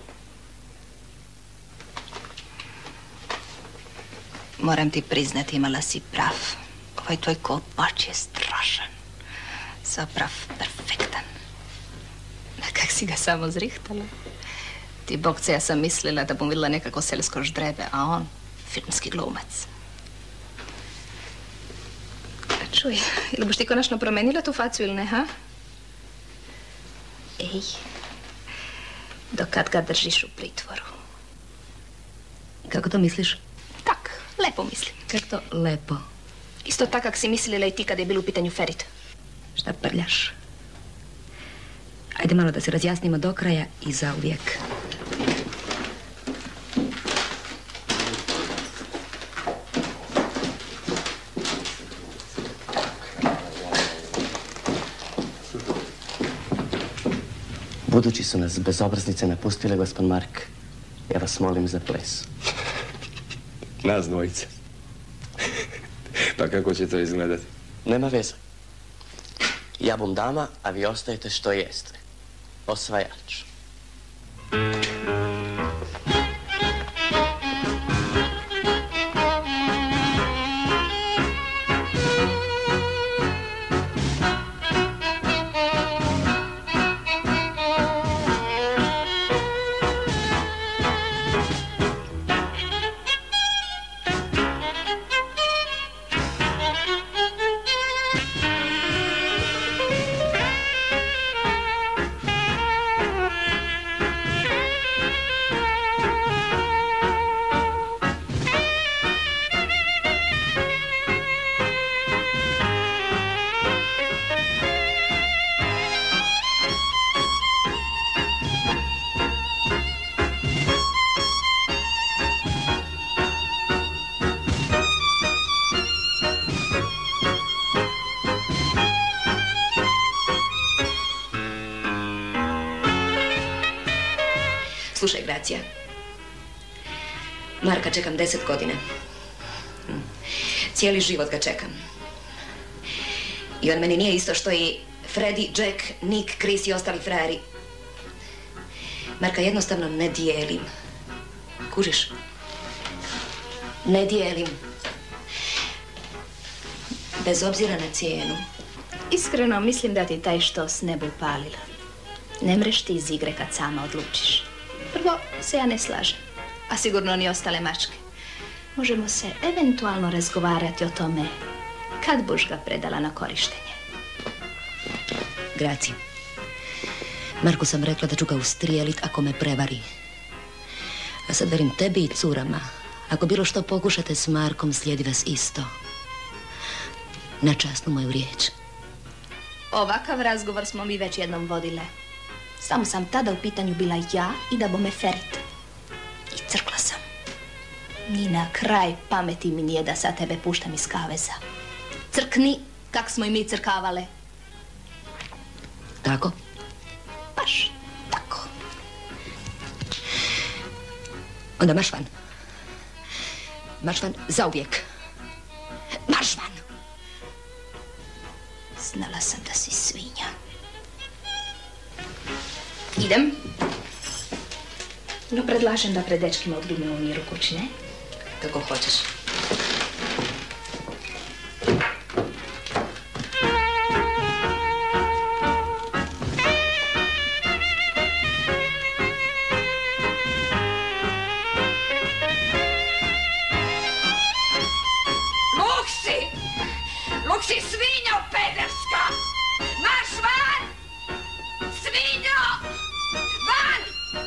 Moram ti priznati, imala si prav. Ovaj tvoj kopač je strašan. Zaprav perfektan. Na kak si ga samo zrihtala? Ti bokce, ja sam mislila da bom vidjela nekako selsko ždrebe, a on filmski glumac. Čuj, ili boš ti konačno promenila tu facu ili ne, ha? Ej, dokad ga držiš u pritvoru? Kako to misliš? Tak, lepo mislim. Kako to lepo? Isto tak kak si mislila i ti kada je bilo u pitanju Ferit. Šta prljaš? Ajde malo da se razjasnimo do kraja i zauvijek. Budući su nas bezobraznice napustile, gospod Mark, ja vas molim za ples. Nas dvojice. Pa kako će to izgledati? Nema veze. Ja bom dama, a vi ostajete što jeste. Osvajač. Slušaj, Gracija. Marka čekam deset godina. Cijeli život ga čekam. I on meni nije isto što i Freddy, Jack, Nick, Chris i ostali frajeri. Marka jednostavno ne dijelim. Kužiš? Ne dijelim. Bez obzira na cijenu. Iskreno mislim da ti taj štos ne bi upalila. Ne mreš ti iz igre kad sama odlučiš. Prvo se ja ne slažem, a sigurno ni ostale mačke. Možemo se eventualno razgovarati o tome kad buš ga predala na korištenje. Graci. Marku sam rekla da ću ga ustrijelit ako me prevari. A sad verim tebi i curama. Ako bilo što pokušate s Markom, slijedi vas isto. Na časnu moju riječ. Ovakav razgovor smo mi već jednom vodile. Samo sam tada u pitanju bila ja i da bo me ferit. I crkla sam. Ni na kraj pameti mi nije da sad tebe puštam iz kaveza. Crkni kak smo i mi crkavale. Tako? Baš tako. Onda marš van. Marš van zauvijek. Marš van! Znala sam da si svinja. Idem. No, predlažem da pred dečkima odglumimo miru kući, ne? Kako hoćeš. Luksi! Luksi, svinjo pederska! Marš van! Svinjo! Van!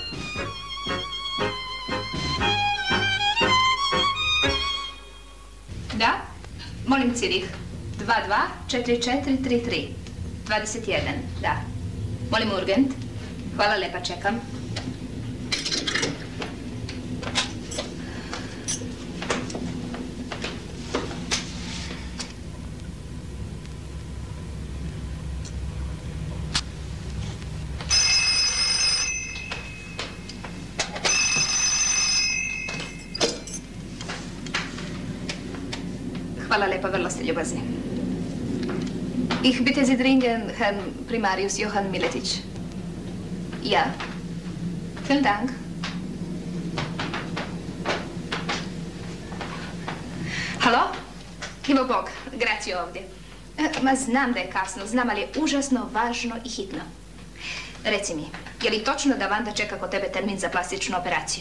Da? Molim Cirih. dva dva četiri četiri tri tri. dvadeset jedan, da. Molim urgent. Hvala lepa, čekam. Hvala lepa, vrlo ste ljubazni. Ich bitte Sie dringend, Herrn Primarius Johann Miletić. Ja. Vielen Dank. Halo? Ivo Bog, Gracio ovdje. E, ma znam da je kasno, znam, ali je užasno važno i hitno. Reci mi, je li točno da Vanda čeka kod tebe termin za plastičnu operaciju?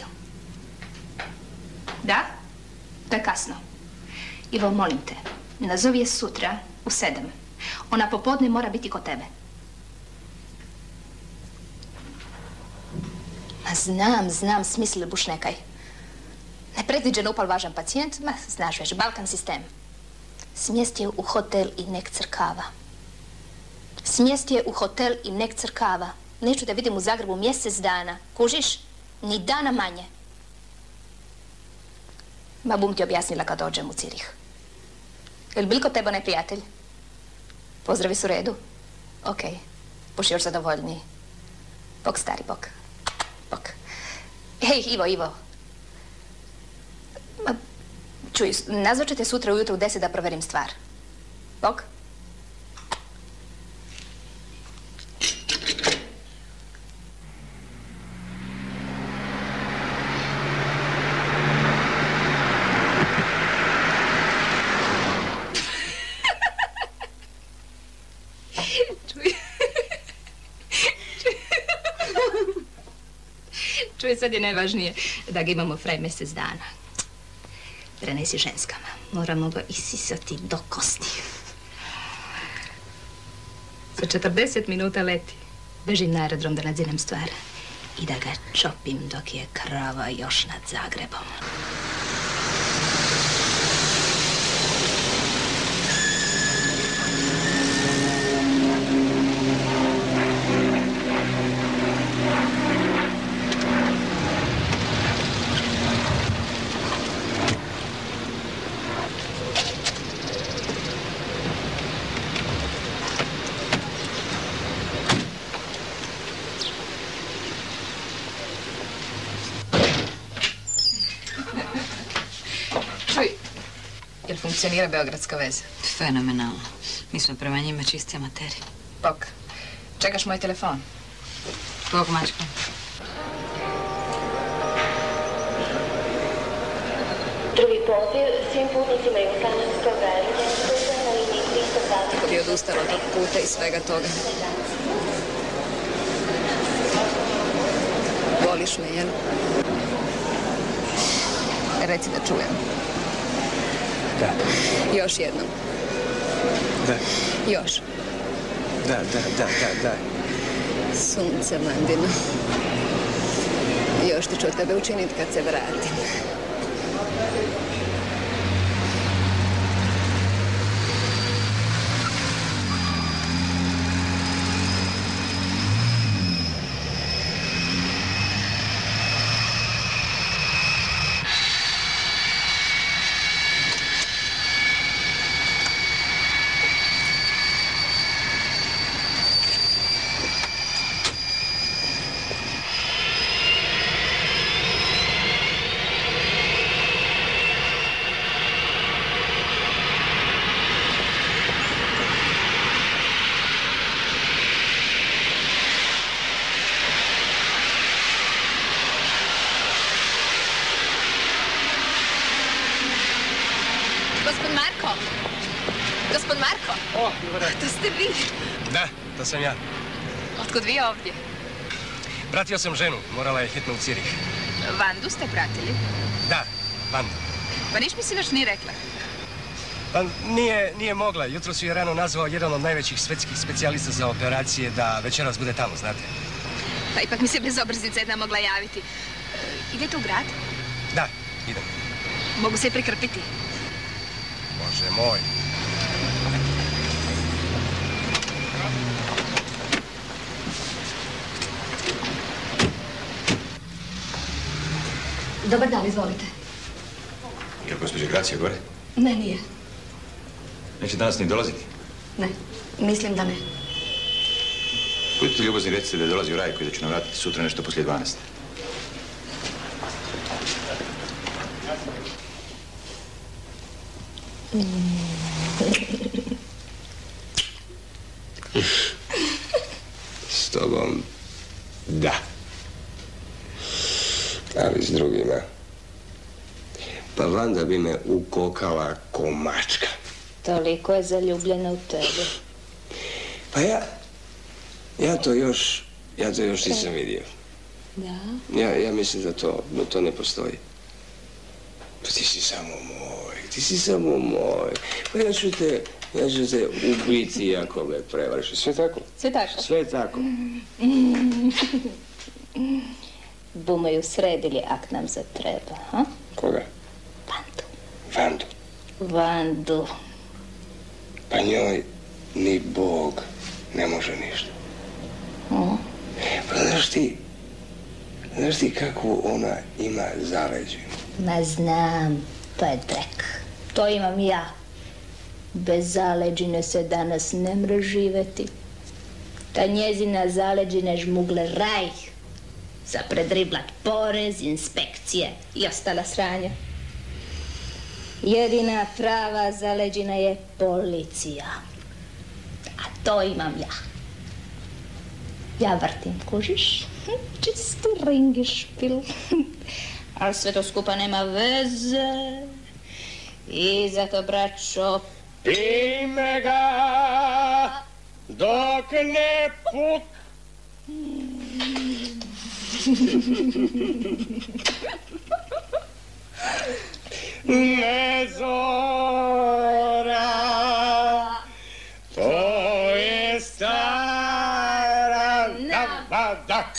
Da? To je kasno. Ivo, molim te, nazovi je sutra u sedam. Ona popodne mora biti kod tebe. Ma znam, znam, smislili buš nekaj. Nepredviđeno upal važan pacijent, ma znaš već, Balkan sistem. Smjest je u hotel i nek crkava. Smjest je u hotel i nek crkava. Neću da vidim u Zagrebu mjesec dana. Kužiš? Ni dana manje. Ma bum ti objasnila kad dođem u Cirih. Je li bil kod tebe onaj prijatelj? Pozdravi su u redu? Okej. Buš još zadovoljniji. Bog stari, Bog. Bog. Hej, Ivo, Ivo. Ma, čuj, nazvaćete sutra ujutro u deset da proverim stvar. Bog? Čuj, sad je najvažnije da ga imamo fraj mjesec dana. Prenesi ženskama. Moramo ga isisati do kosti. Za četrdeset minuta leti. Bežim na aerodrom da nadzirem stvar. I da ga čopim dok je krava još nad Zagrebom. funkcionira beogradska veza? Fenomenalno. Mi smo prema njima čisti amateri. Bok. Čekaš moj telefon? Bog, mačka. Drugi poziv svim putnicima Jugoslavenskog željeznice na liniji tristo dva. Kako bi odustala od tog puta i svega toga. Voliš me, jel? Reci da čujem. Da. Još jednom. Da. Još. Da, da, da, da, da. Sunce, Mandino. Još ti ću od tebe učiniti kad se vratim. To ste vi? Da, to sam ja. Otkud vi ovdje? Pratio sam ženu, morala je hitno u Cirih. Vandu ste pratili? Da, Vandu. Pa niš mi si još nije rekla. Pa nije, nije mogla. Jutro su je rano nazvao jedan od najvećih svetskih specijalista za operacije da večeras bude tamo, znate. Pa ipak mi se bez obrzice jedna mogla javiti. Idete u grad? Da, idem. Mogu se prikrpiti? Bože moj. Dobar dan, izvolite. Je li gospođa Gracija gore? Ne, nije. Neće danas ni dolaziti? Ne, mislim da ne. Budite ljubazni, recite da je dolazi u Rajko i da ću nam vratiti sutra nešto poslije dvanaest. S tobom, da. Ali s drugima. Pa Vanda bi me ukokala ko mačka. Toliko je zaljubljena u tebe. Pa ja, ja to još, ja to još nisam vidio. Da? Ja, ja mislim da to, da to ne postoji. Pa ti si samo moj, ti si samo moj. Pa ja ću te, ja ću te ubiti ako me prevariš. Sve tako? Sve tako? Sve tako. Bumo ju sredili ak nam zatreba, ha? Koga? Vandu. Vandu? Vandu. Pa njoj ni Bog ne može ništa. O? Pa znaš ti, znaš ti kakvu ona ima zaleđinu? Ma znam, Pedrek. To imam ja. Bez zaleđine se danas ne mre živeti. Ta njezina zaleđina žmugle raj. Za predriblat porez, inspekcije i ostala sranja. Jedina prava zaleđina je policija. A to imam ja. Ja vrtim, kužiš? Čisti ringišpil. Ali sve to skupa nema veze. I zato, braćo, Pime ga dok ne puk... Ne zora, to je stara navada.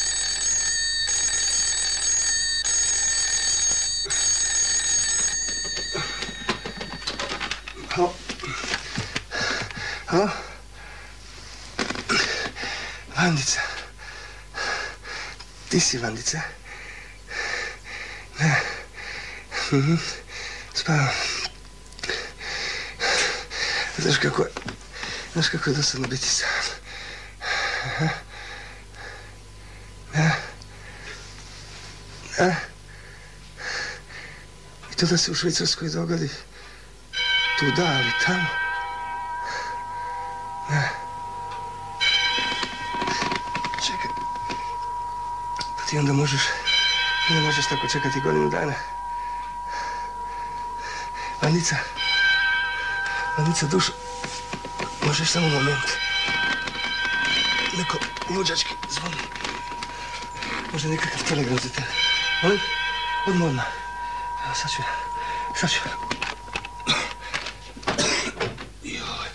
Halo? Halo? Vandica. Ti si Vandica? Ne. Mhm. Spavam. Znaš kako je... Znaš kako je dosadno biti sam. Aha. Ja. Ja. I to da se u Švicarskoj dogodi. Tu da, ali tamo... Ne. Čekaj. Pa ti onda možeš... Ne možeš tako čekati godinu dana. Vandica. Vandica, dušo. Možeš samo moment. Neko luđački zvoni. Možda nekakav telegram za tebe. Molim? Odmah, odmah. Evo, sad ću... Sad ću... Joj.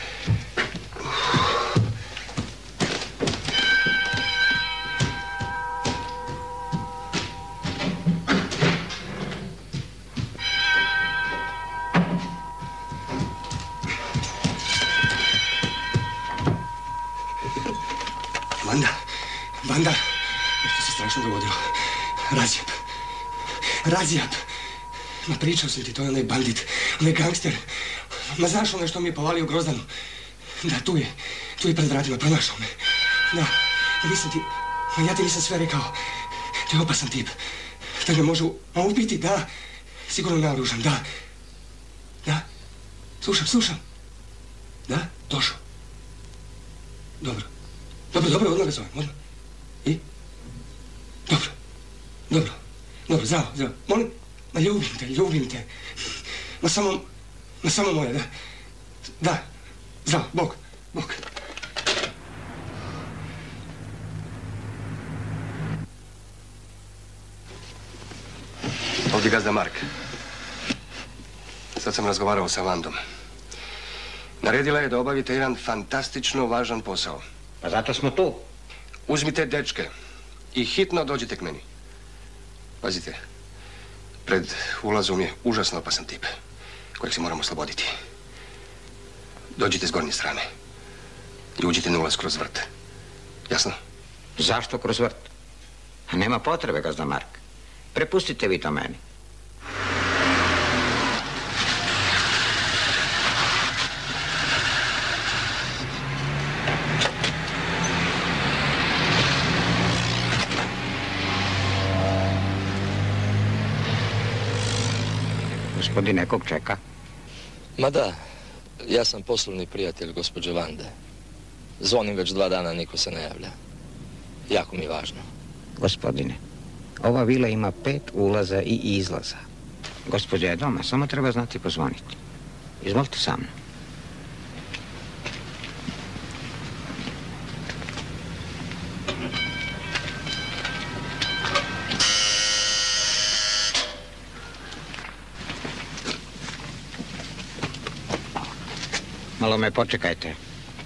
Vanda, Vanda, nešto se strašno dogodilo. Razjap. Razjap. Ma pričao sam ti, to je onaj bandit, onaj gangster. Ma znaš onaj što mi je povalio Grozdanu? Da, tu je, tu je pred vratima, pronašao me. Da, ja nisam ti, ma ja ti nisam sve rekao. To je opasan tip. Da ga može ubiti, da. Sigurno naoružan, da. Da. Slušam, slušam. Da, došao. Dobro. Dobro, dobro, odmah ga zovem, odmah. I? Dobro. Dobro. Dobro, zdravo, zdravo. Molim? Ma ljubim te, ljubim te. Ma samo, ma samo moja, da. Da. Zdravo, Bog, Bog. Ovdje gazda Mark. Sad sam razgovarao sa Vandom. Naredila je da obavite jedan fantastično važan posao. Pa zato smo tu. Uzmite dečke i hitno dođite k meni. Pazite, pred ulazom je užasno opasan tip, kojeg se moramo osloboditi. Dođite s gornje strane i uđite na ulaz kroz vrt. Jasno? Zašto kroz vrt? A nema potrebe, gazda Mark. Prepustite vi to meni. Gospodin nekog čeka? Ma da, ja sam poslovni prijatelj gospođe Vande. Zvonim već dva dana, niko se ne javlja. Jako mi je važno. Gospodine, ova vila ima pet ulaza i izlaza. Gospođa je doma, samo treba znati pozvoniti. Izvolite sa mnom. Malo me počekajte.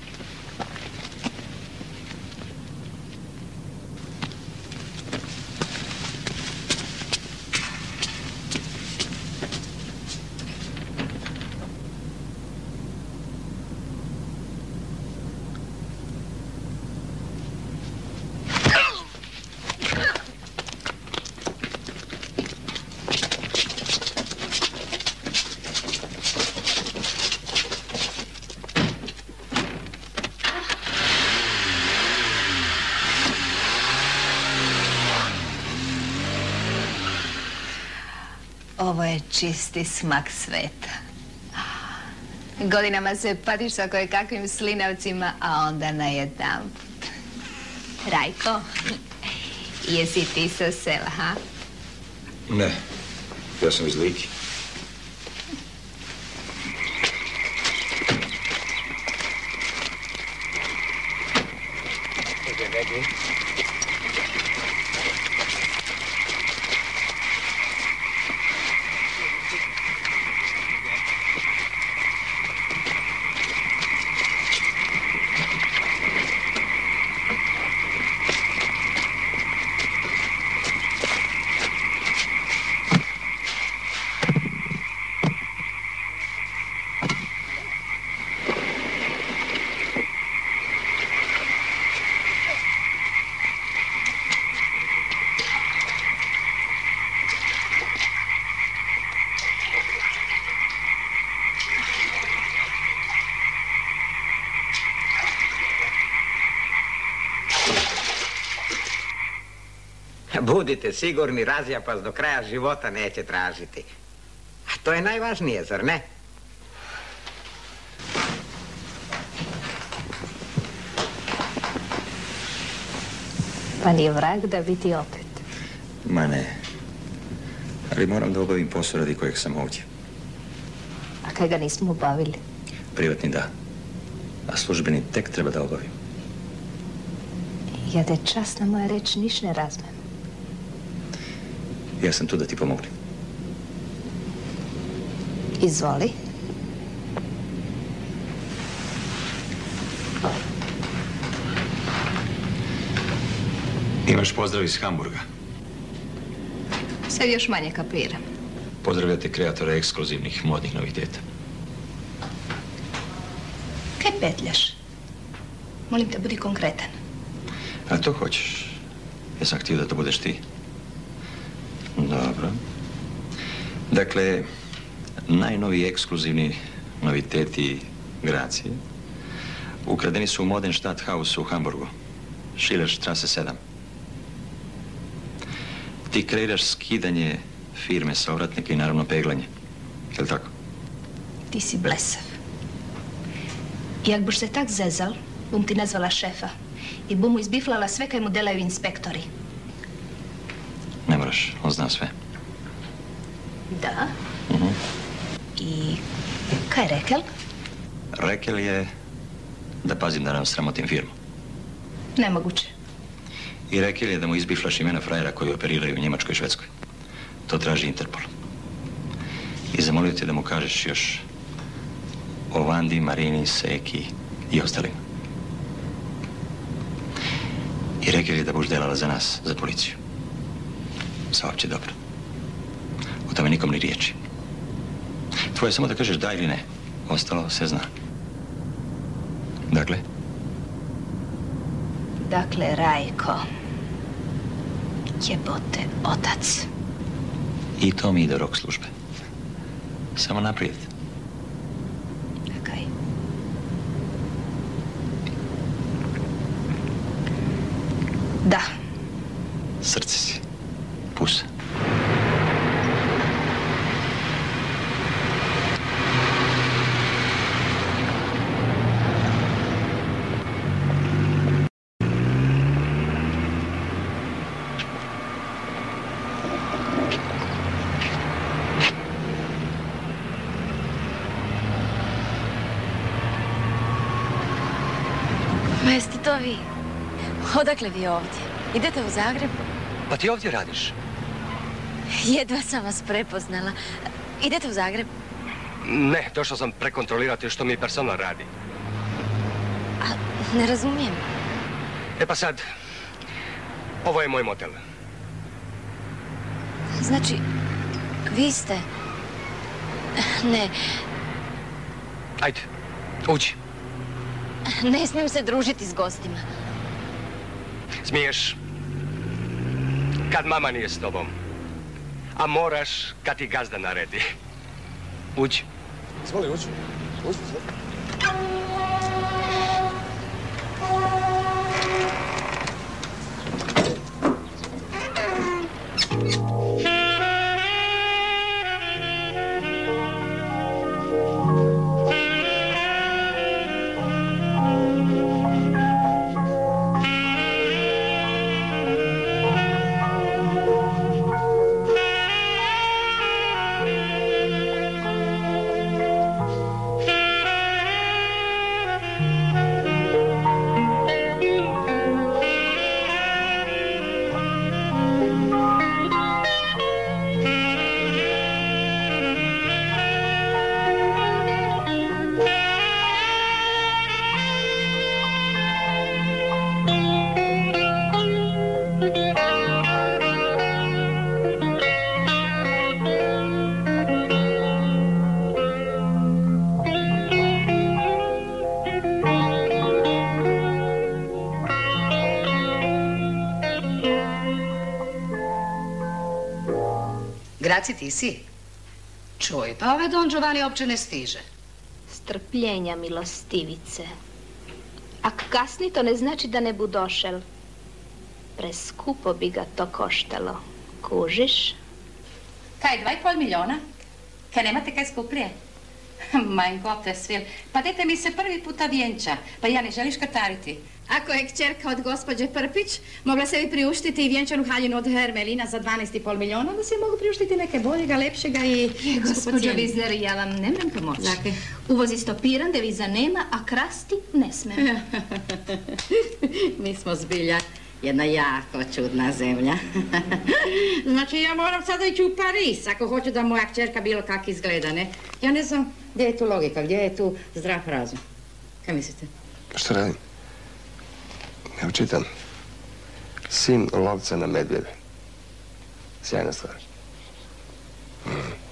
Ovo je čisti smak sveta. Godinama se patiš sa koje kakvim slinavcima, a onda najedanput. Rajko, jesi ti sa sela, ha? Ne, ja sam iz Liki. Budite sigurni, razjap vas do kraja života neće tražiti. A to je najvažnije, zar ne? Pa nije vrag da biti opet. Ma ne. Ali moram da obavim posao radi kojeg sam ovdje. A kaj ga nismo obavili? Privatni da. A službeni tek treba da obavim. Ja da je časna moja reč niš ne razmem. Ja sam tu da ti pomognem. Izvoli. Imaš pozdrav iz Hamburga. Sad još manje kapiram. Pozdravljate kreatore ekskluzivnih modnih noviteta. Kaj petljaš? Molim te, budi konkretan. A to hoćeš? Jesam htio da to budeš ti? Dobro. Dakle, najnoviji ekskluzivni noviteti Gracije ukradeni su u Modern Stadthaus u Hamburgu. Schillerstrasse sedam. Ti kreiraš skidanje firme sa ovratnika i naravno peglanje. Je li tako? Ti si blesav. I jak boš se tak zezal, bom ti nazvala šefa i bom mu izbiflala sve kaj mu delaju inspektori. Ne moraš, on zna sve. Da? Uh-huh. I kaj je rekel? Rekel je da pazim da ne osramotim firmu. Nemoguće. I rekel je da mu izbiflaš imena frajera koji operiraju u Njemačkoj i Švedskoj. To traži Interpol. I zamolio te da mu kažeš još o Vandi, Marini, Seki i ostalima. I rekel je da buš delala za nas, za policiju. Sa opće dobro. O tome nikom ni riječi. Tvoje samo da kažeš da ili ne. Ostalo se zna. Dakle? Dakle, Rajko, jebote otac. I to mi ide rok službe. Samo naprijed. Kaj? Da. Srce si. Pusa. Ma jeste to vi? Odakle vi ovdje? Idete u Zagreb? Pa ti ovdje radiš? Jedva sam vas prepoznala. Idete u Zagreb? Ne, došao sam prekontrolirati što mi personal radi. A, ne razumijem. E pa sad, ovo je moj motel. Znači, vi ste... Ne, Ajde, uđi. ne smijem se družiti s gostima. Smiješ kad mama nije s tobom. A moraš kad ti gazda naredi. Uđi. Izvoli, uđi. Uđi, izvoli. Graci, ti si? Čuj, pa ovaj Don Giovanni uopće ne stiže. Strpljenja, milostivice. Ak kasni, to ne znači da ne bu došel. Preskupo bi ga to koštalo. Kužiš? Kaj, dva i pol milijona? Kaj nemate kaj skuplje? Mein Gottes will. Pa dete mi se prvi puta vjenča, pa ja ne želiš katariti. Ako je kćerka od gospođe Prpić mogla sebi priuštiti i vjenčanu haljinu od Hermelina za dvanaest i pol milijuna, da se mogu priuštiti neke boljega, lepšega i... Gospođo Vizner, ja vam ne mrem pomoći. Dakle? Uvoz istopiran, deviza nema, a krasti ne smem. Mi smo zbilja jedna jako čudna zemlja. Znači, ja moram sada ići u Pariz ako hoću da moja kćerka bilo kak izgleda, ne? Ja ne znam gdje je tu logika, gdje je tu zdrav razum. Kaj mislite? Što radim? Evo čitam. Sin lovca na medvjede. Sjajna stvar. Mm.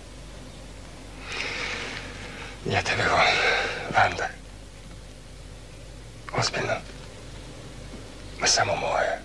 Ja tebe volim, Vanda. Ozbiljno. Ma samo moje.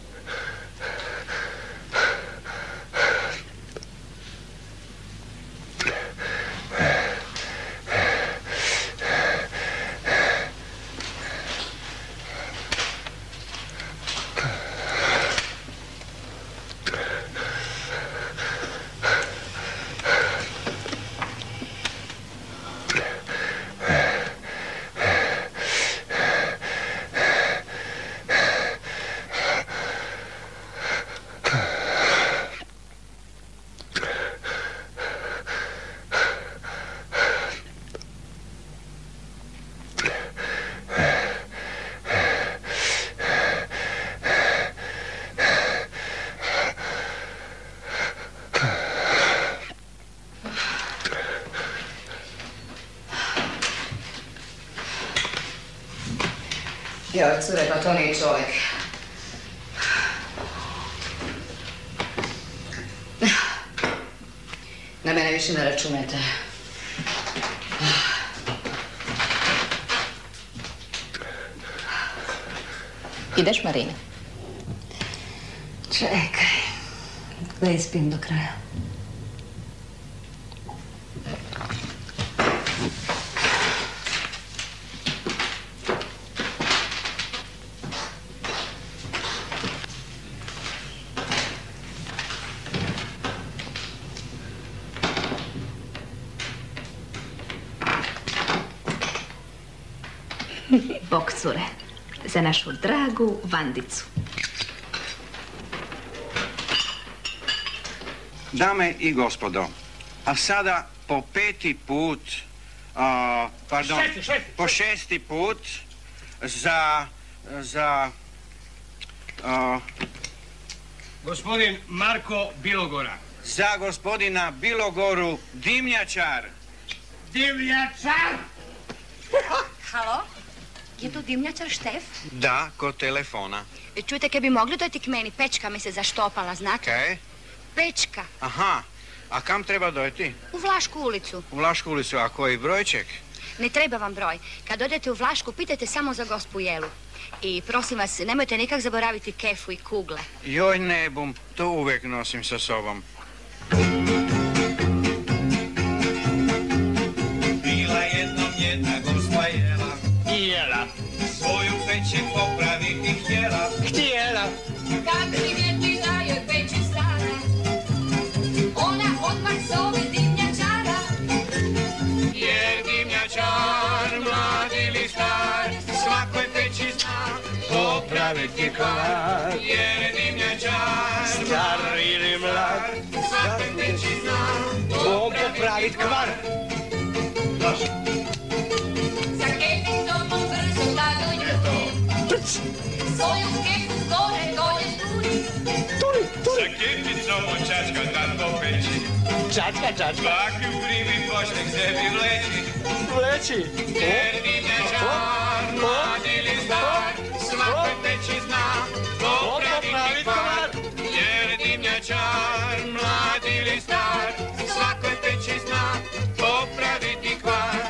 Joj, cure, pa to nije čovjek. Na mene više ne računajte. Ideš, Marina? Čekaj, da ispijem do kraja. Bok, cure, za našu dragu Vandicu. Dame i gospodo, a sada po peti put, a, pardon, Šesti, šesti. po šesti put za, za, a, Gospodin Marko Bilogora. za gospodina Bilogoru Dimnjačar. Dimnjačar! Halo? Je tu dimnjačar Štef? Da, kod telefona. Čujte, kaj bi mogli dojti k meni? Pečka mi se zaštopala, znate? Kaj? Pečka. Aha, a kam treba dojti? U Vlašku ulicu. U Vlašku ulicu, a koji brojček? Ne treba vam broj. Kad dođete u Vlašku, pitajte samo za gospu Jelu. I prosim vas, nemojte nikak zaboraviti kefu i kugle. Joj, ne bum, to uvijek nosim sa sobom. Bila jednom jedna gospa Jela. Jela. Svoju peć je popraviti htjela. Htjela. Kad primijeti da joj peć je stara, ona odmah zove dimnjačara. Jer dimnjačar, mlad ili star, svakoj peći zna popraviti kvar. Jer dimnjačar, Star ili mlad, svakoj peći zna popravit kvar. Sa keficom on brzo da do nju, svoju kefu gore dolje turi. Sa kepicom on čačka da po peći. Čačka, čačka. Svaki u primi počne k sebi vleći. Vleći. Jer dimnjačar, mlad ili star, svakoj peći zna popraviti kvar. Jer dimnjačar, mlad ili star, svakoj peći zna popraviti kvar.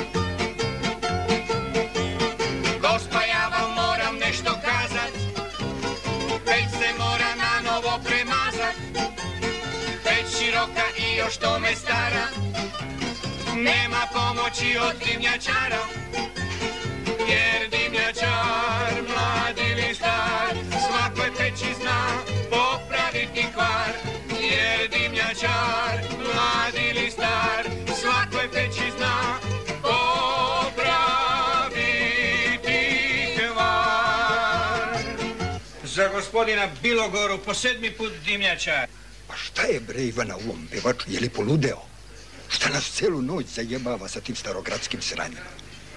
Gospa, ja vam moram nešto kazat, peć se mora na novo premazat. Peć široka i još tome stara, nema pomoći od dimnjačara. Jer dimnjačar, mlad ili star, svakoj peći zna popraviti kvar. Jer dimnjačar, mlad ili star, svakoj peći zna popraviti kvar. gospodina Bilogoru po sedmi put dimnjača. Pa šta je bre Ivana ovom pevaču, je li poludeo? Šta nas celu noć zajebava sa tim starogradskim sranjima?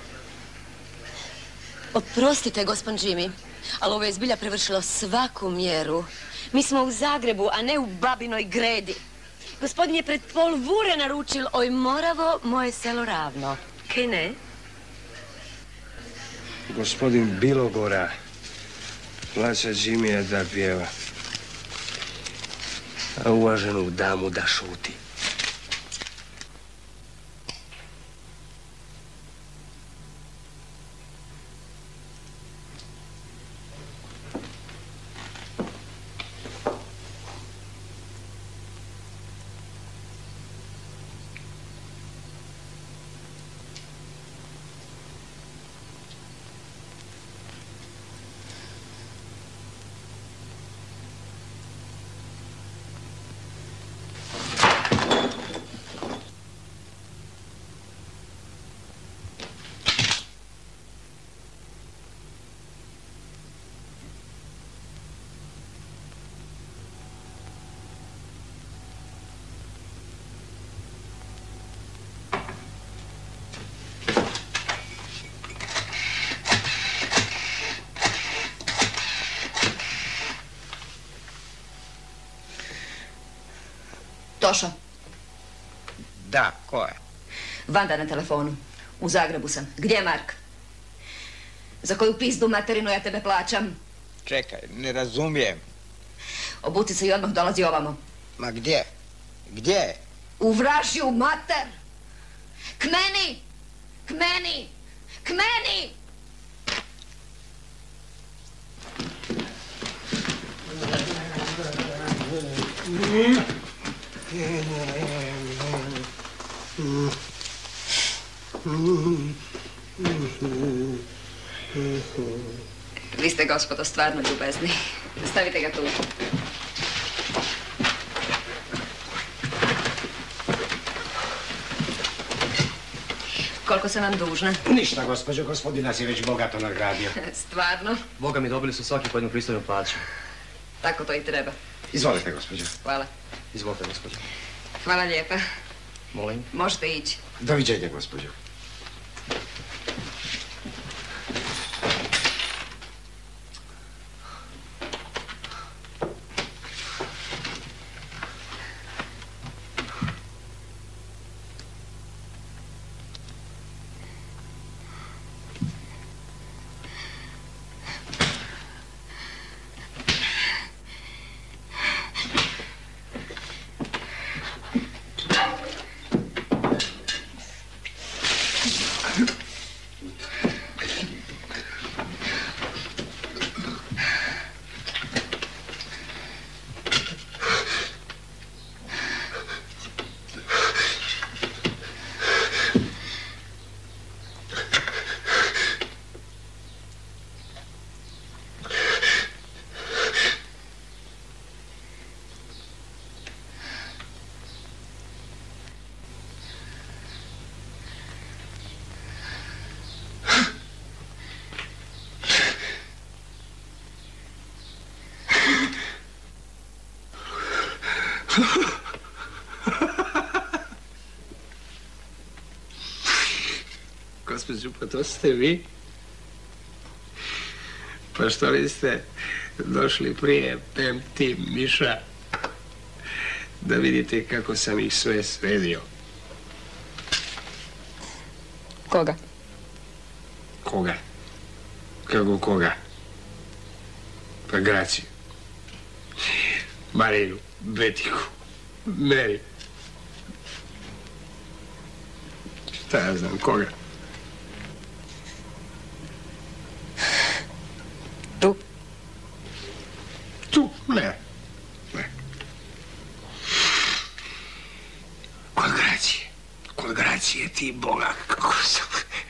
Oprostite, gospon Jimmy, ali ovo je zbilja prevršilo svaku mjeru. Mi smo u Zagrebu, a ne u Babinoj Gredi. Gospodin je pred pol vure naručil oj Moravo, moje selo ravno. Kaj ne? Gospodin Bilogora plaća Jimija da pjeva, a uvaženu damu da šuti. Tošo. Da, ko je? Vanda na telefonu. U Zagrebu sam. Gdje je Mark? Za koju pizdu materinu ja tebe plaćam? Čekaj, ne razumijem. Obuci se i odmah dolazi ovamo. Ma gdje? Gdje? U vražju mater! K meni! K meni! K meni! Vi ste, gospodo, stvarno ljubezni. Stavite ga tu. Koliko sam vam dužna? Ništa, gospođo. Gospodin nas je već bogato nagradio. Stvarno? Boga mi, dobili su svaki po jednu pristojnu plaću. Tako to i treba. Izvolite, gospođo. Hvala. Izvolite, gospođo. Hvala lijepa. Molim? Možete ići. Doviđenja, gospođo. Gospođo, pa to ste vi? Pa što li ste došli prije pem tim miša? Da vidite kako sam ih sve sredio. Koga? Koga? Kako koga? Pa Graciju. Marinu, Betiku, Meri. Šta ja znam, koga? Tu? Tu? Ne. Ne. Kod Gracije. Kod Gracije ti Boga kako sam.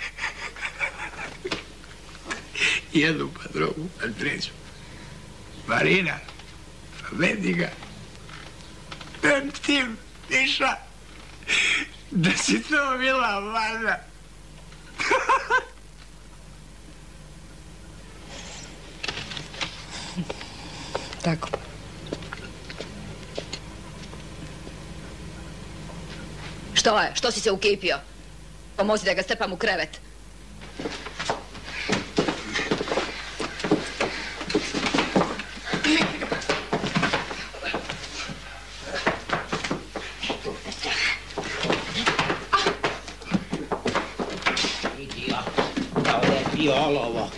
Jednu pa drugu pa treću. Marina, pa Betika. Ben tim, Miša. Da si to bila Vanda. Tako. Što je? Što si se ukipio? Pomozi da ga strpam u krevet. I olovo.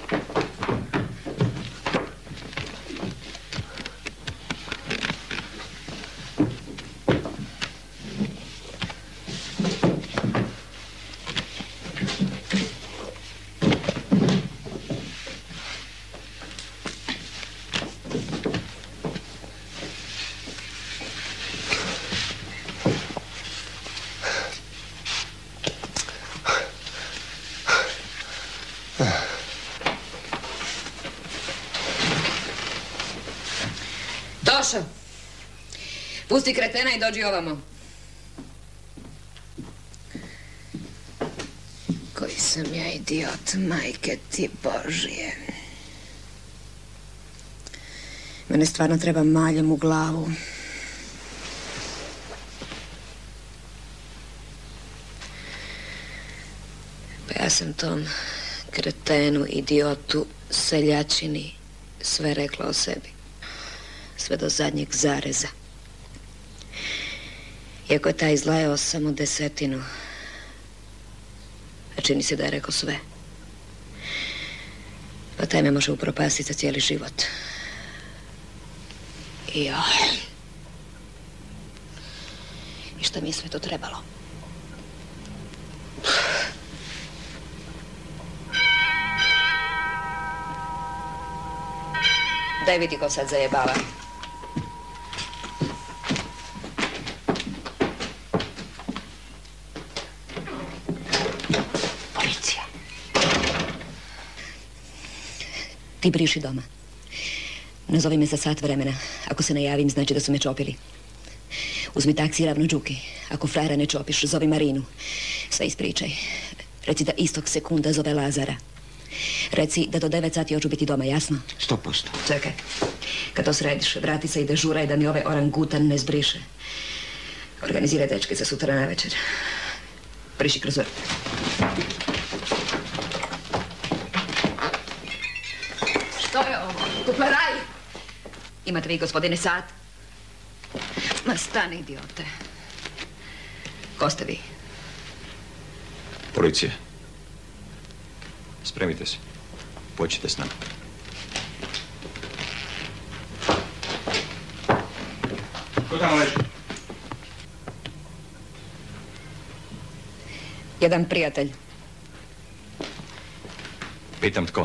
Tošo, pusti kretena i dođi ovamo. Koji sam ja idiot, majke ti Božije. Mene stvarno treba maljem u glavu. Pa ja sam tom kretenu, idiotu, seljačini sve rekla o sebi. Sve do zadnjeg zareza. Iako je taj izlajao samo desetinu, a čini se da je rekao sve. Pa taj me može upropastiti za cijeli život. I joj. I šta mi je sve to trebalo? Daj vidi ko sad zajebava. Policija. Ti briši doma. Nazovi me za sat vremena. Ako se ne javim, znači da su me čopili. Uzmi taksi ravno Đuki. Ako frajera ne čopiš, zovi Marinu. Sve ispričaj. Reci da istog sekunda zove Lazara. Reci da do devet sati hoću biti doma, jasno? Sto posto. Čekaj. Kad to središ, vrati se i dežuraj da mi ovaj orangutan ne zbriše. Organiziraj dečke za sutra na večer. Briši kroz vrt. Što je ovo? Kupleraj! Imate vi, gospodine, sat? Ma stani, idiote. Ko ste vi? Policija. Spremite se. Počnite s nama. Ko tamo leži? Jedan prijatelj. Pitam tko?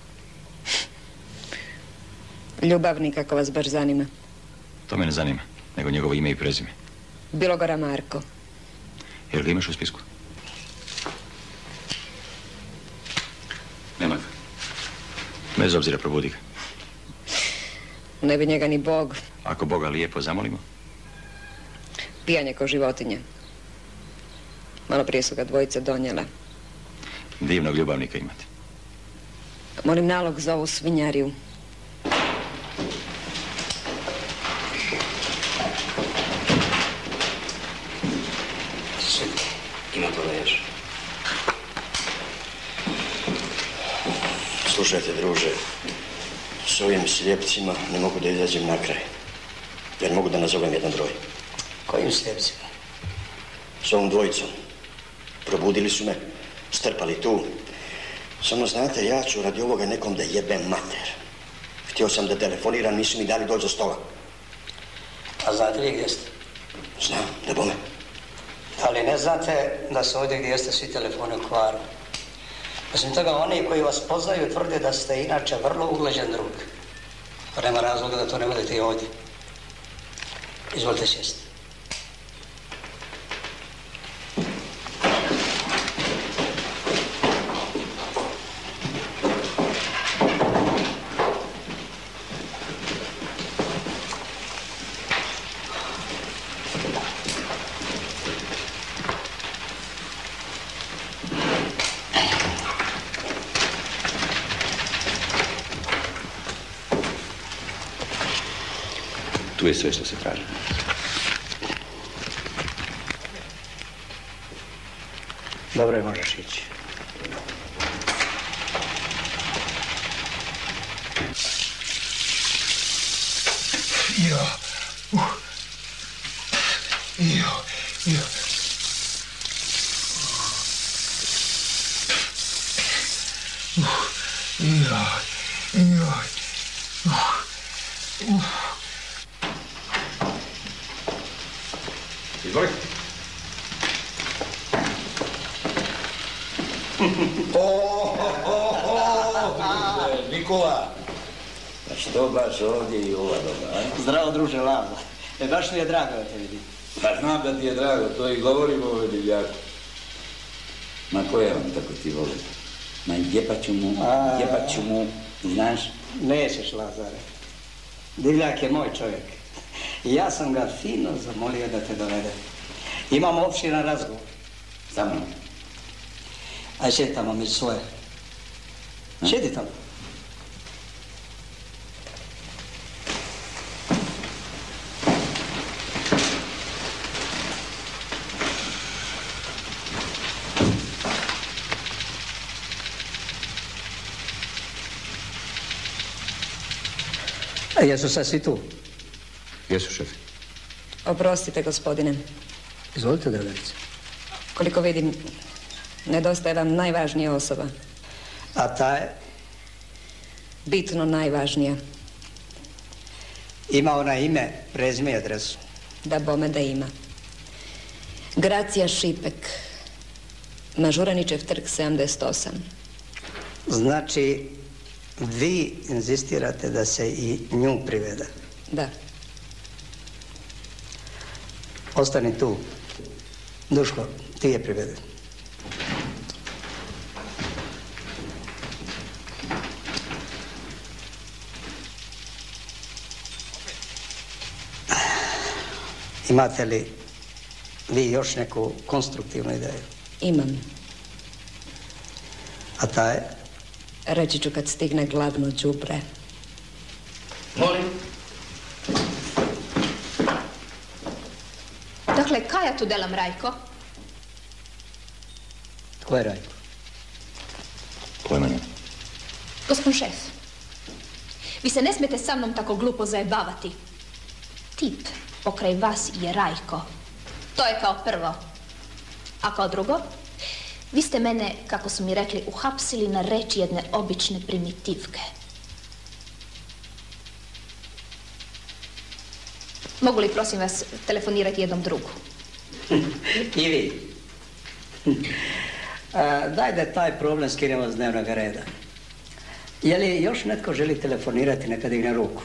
Ljubavnik, ako vas baš zanima. To me ne zanima, nego njegovo ime i prezime. Bilogora Marko. Jel ga imaš u spisku? Nema ga. Bez obzira, probudi ga. Ne bi njega ni Bog. Ako Boga lijepo zamolimo? Pijanje ko životinje. Malo prije su ga dvojice donijela. Divnog ljubavnika imate. Molim nalog za ovu svinjariju. Ima to da ješ. Slušajte, druže, s ovim slijepcima ne mogu da izađem na kraj. Jer mogu da nazovem jedan broj. Kojim slijepcima? S ovom dvojicom. Probudili su me, strpali tu. Samo znate, ja ću radi ovoga nekom da jebem mater. Htio sam da telefoniram, nisu mi dali doći do stola. A znate li gdje ste? Znam, da bome. Ali ne znate da su ovdje gdje ste svi telefoni u kvaru. Osim toga, oni koji vas poznaju tvrde da ste inače vrlo ugleđen drug. Pa nema razloga da to ne budete i ovdje. Izvolite sjesti. Tu je sve što se traži. Dobro je, možeš ići. Jo, uh. Jo, jo. Uh. Jo, jo. Uh. Uh. Izvolite. Nikola, pa što baš ovdje i ova doba, a? Zdravo, druže Lavla. E, baš mi je drago da te vidim. Pa znam da ti je drago, to i govorim o ovoj divljaku. Ma koja vam tako ti voli? Ma jepaću mu, jepaću mu, znaš? Nećeš, Lazare. Divljak je moj čovjek. I ja sam ga fino zamolio da te dovede. Imamo opširan razgovor. Sa mnom? Aj, sjedi tamo među svoje. Sjedi tamo. A jesu sad svi tu? Jesu, šef. Oprostite, gospodine. Izvolite, dragarice. Koliko vidim, nedostaje vam najvažnija osoba. A ta je? Bitno najvažnija. Ima ona ime, prezime i adresu? Da bome da ima. Gracija Šipek. Mažuranićev trg sedamdeset osam. Znači, vi inzistirate da se i nju privede? Da. Ostani tu. Duško, ti je privedi. Imate li vi još neku konstruktivnu ideju? Imam. A ta je? Reći ću kad stigne glavno đubre. Molim. Dakle, kaj ja tu delam, Rajko? Tko je Rajko? Pojma nema. Gospod šef, vi se ne smijete sa mnom tako glupo zajebavati. Tip pokraj vas je Rajko. To je kao prvo. A kao drugo, vi ste mene, kako su mi rekli, uhapsili na reč jedne obične primitivke. Mogu li, prosim vas, telefonirati jednom drugu? I vi. A, daj da taj problem skinemo s dnevnog reda. Je li još netko želi telefonirati, neka digne ruku?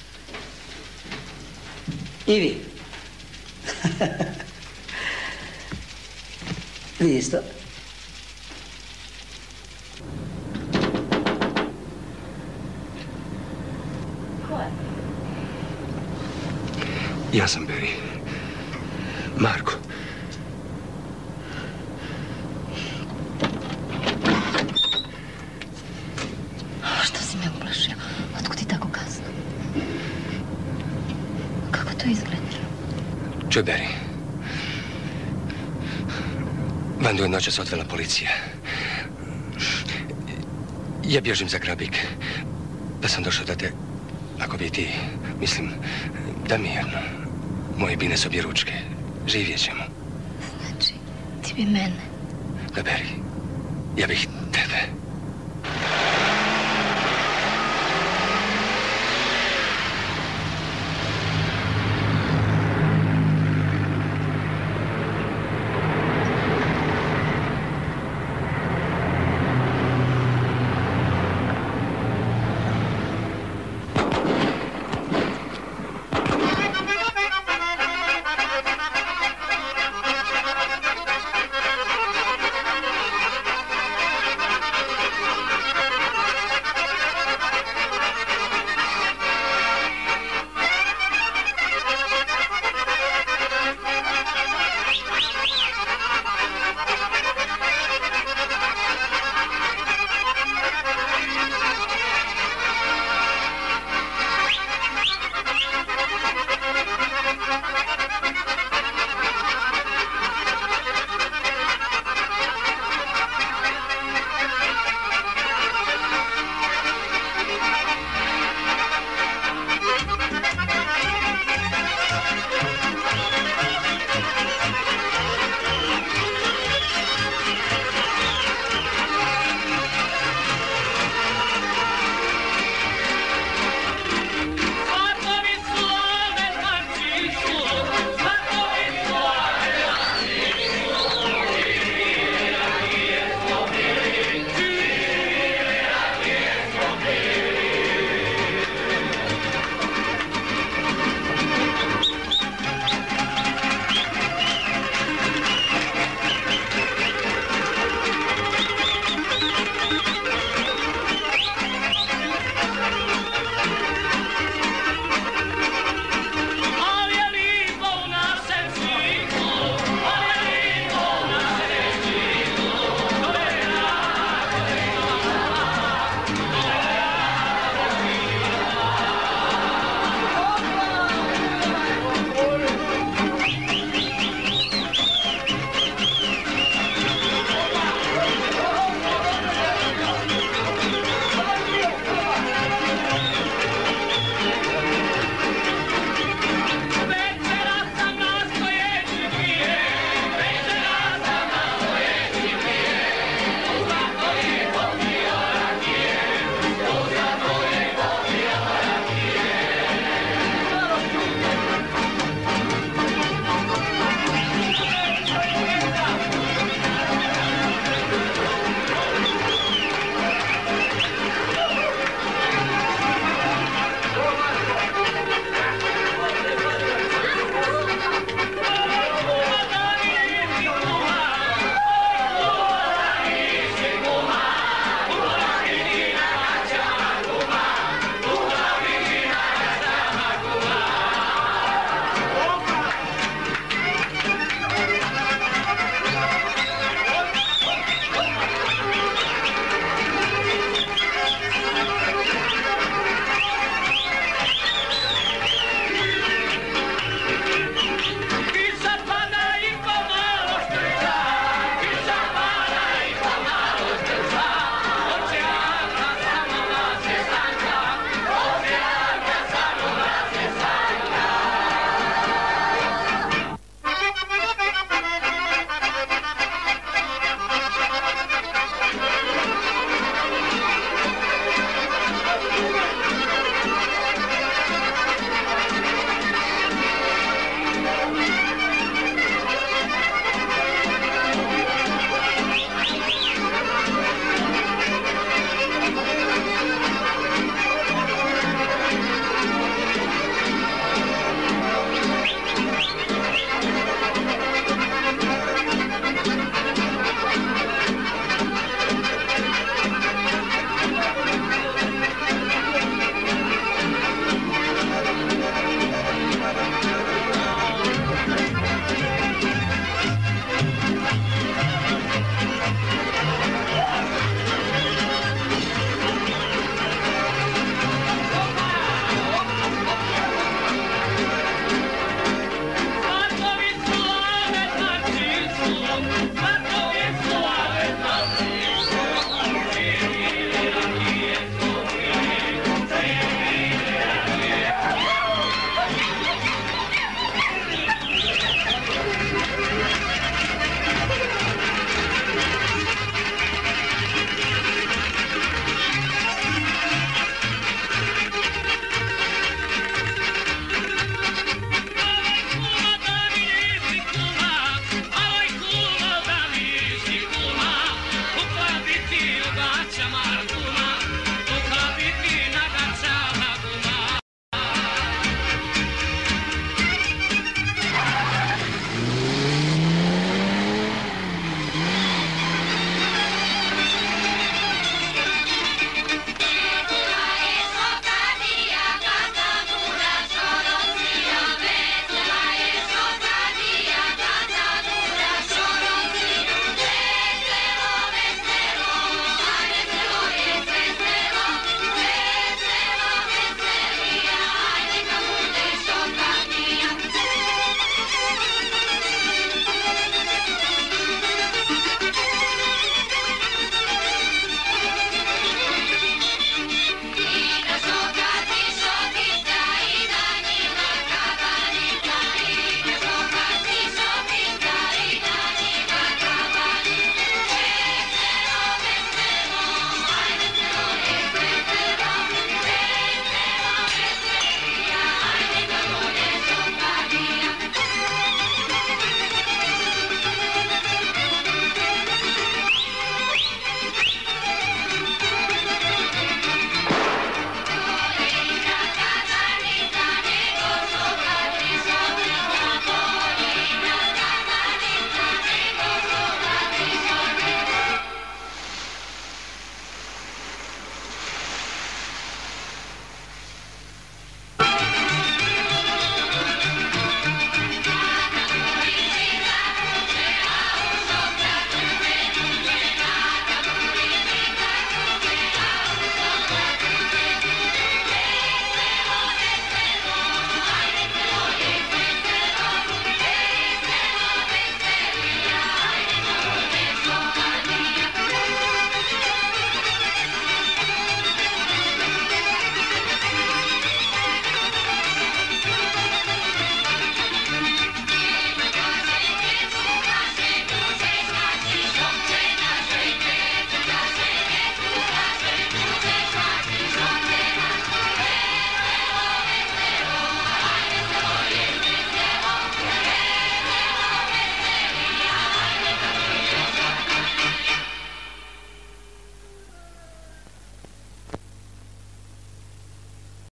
I vi. Vi isto. Ko je? Ja sam Beri. Marko. Što si me uplašio? Otkud ti tako kasno? Kako to izgleda? Čuj, Beri. Vandu je noćas odvela policija. Ja bježim za Grabik. Da sam došao da te, ako bi ti, mislim, da mirno. Moje bine su obje ručke. Živjet ćemo. Znači, ti bi mene. Da, Beri, ja bih tebe.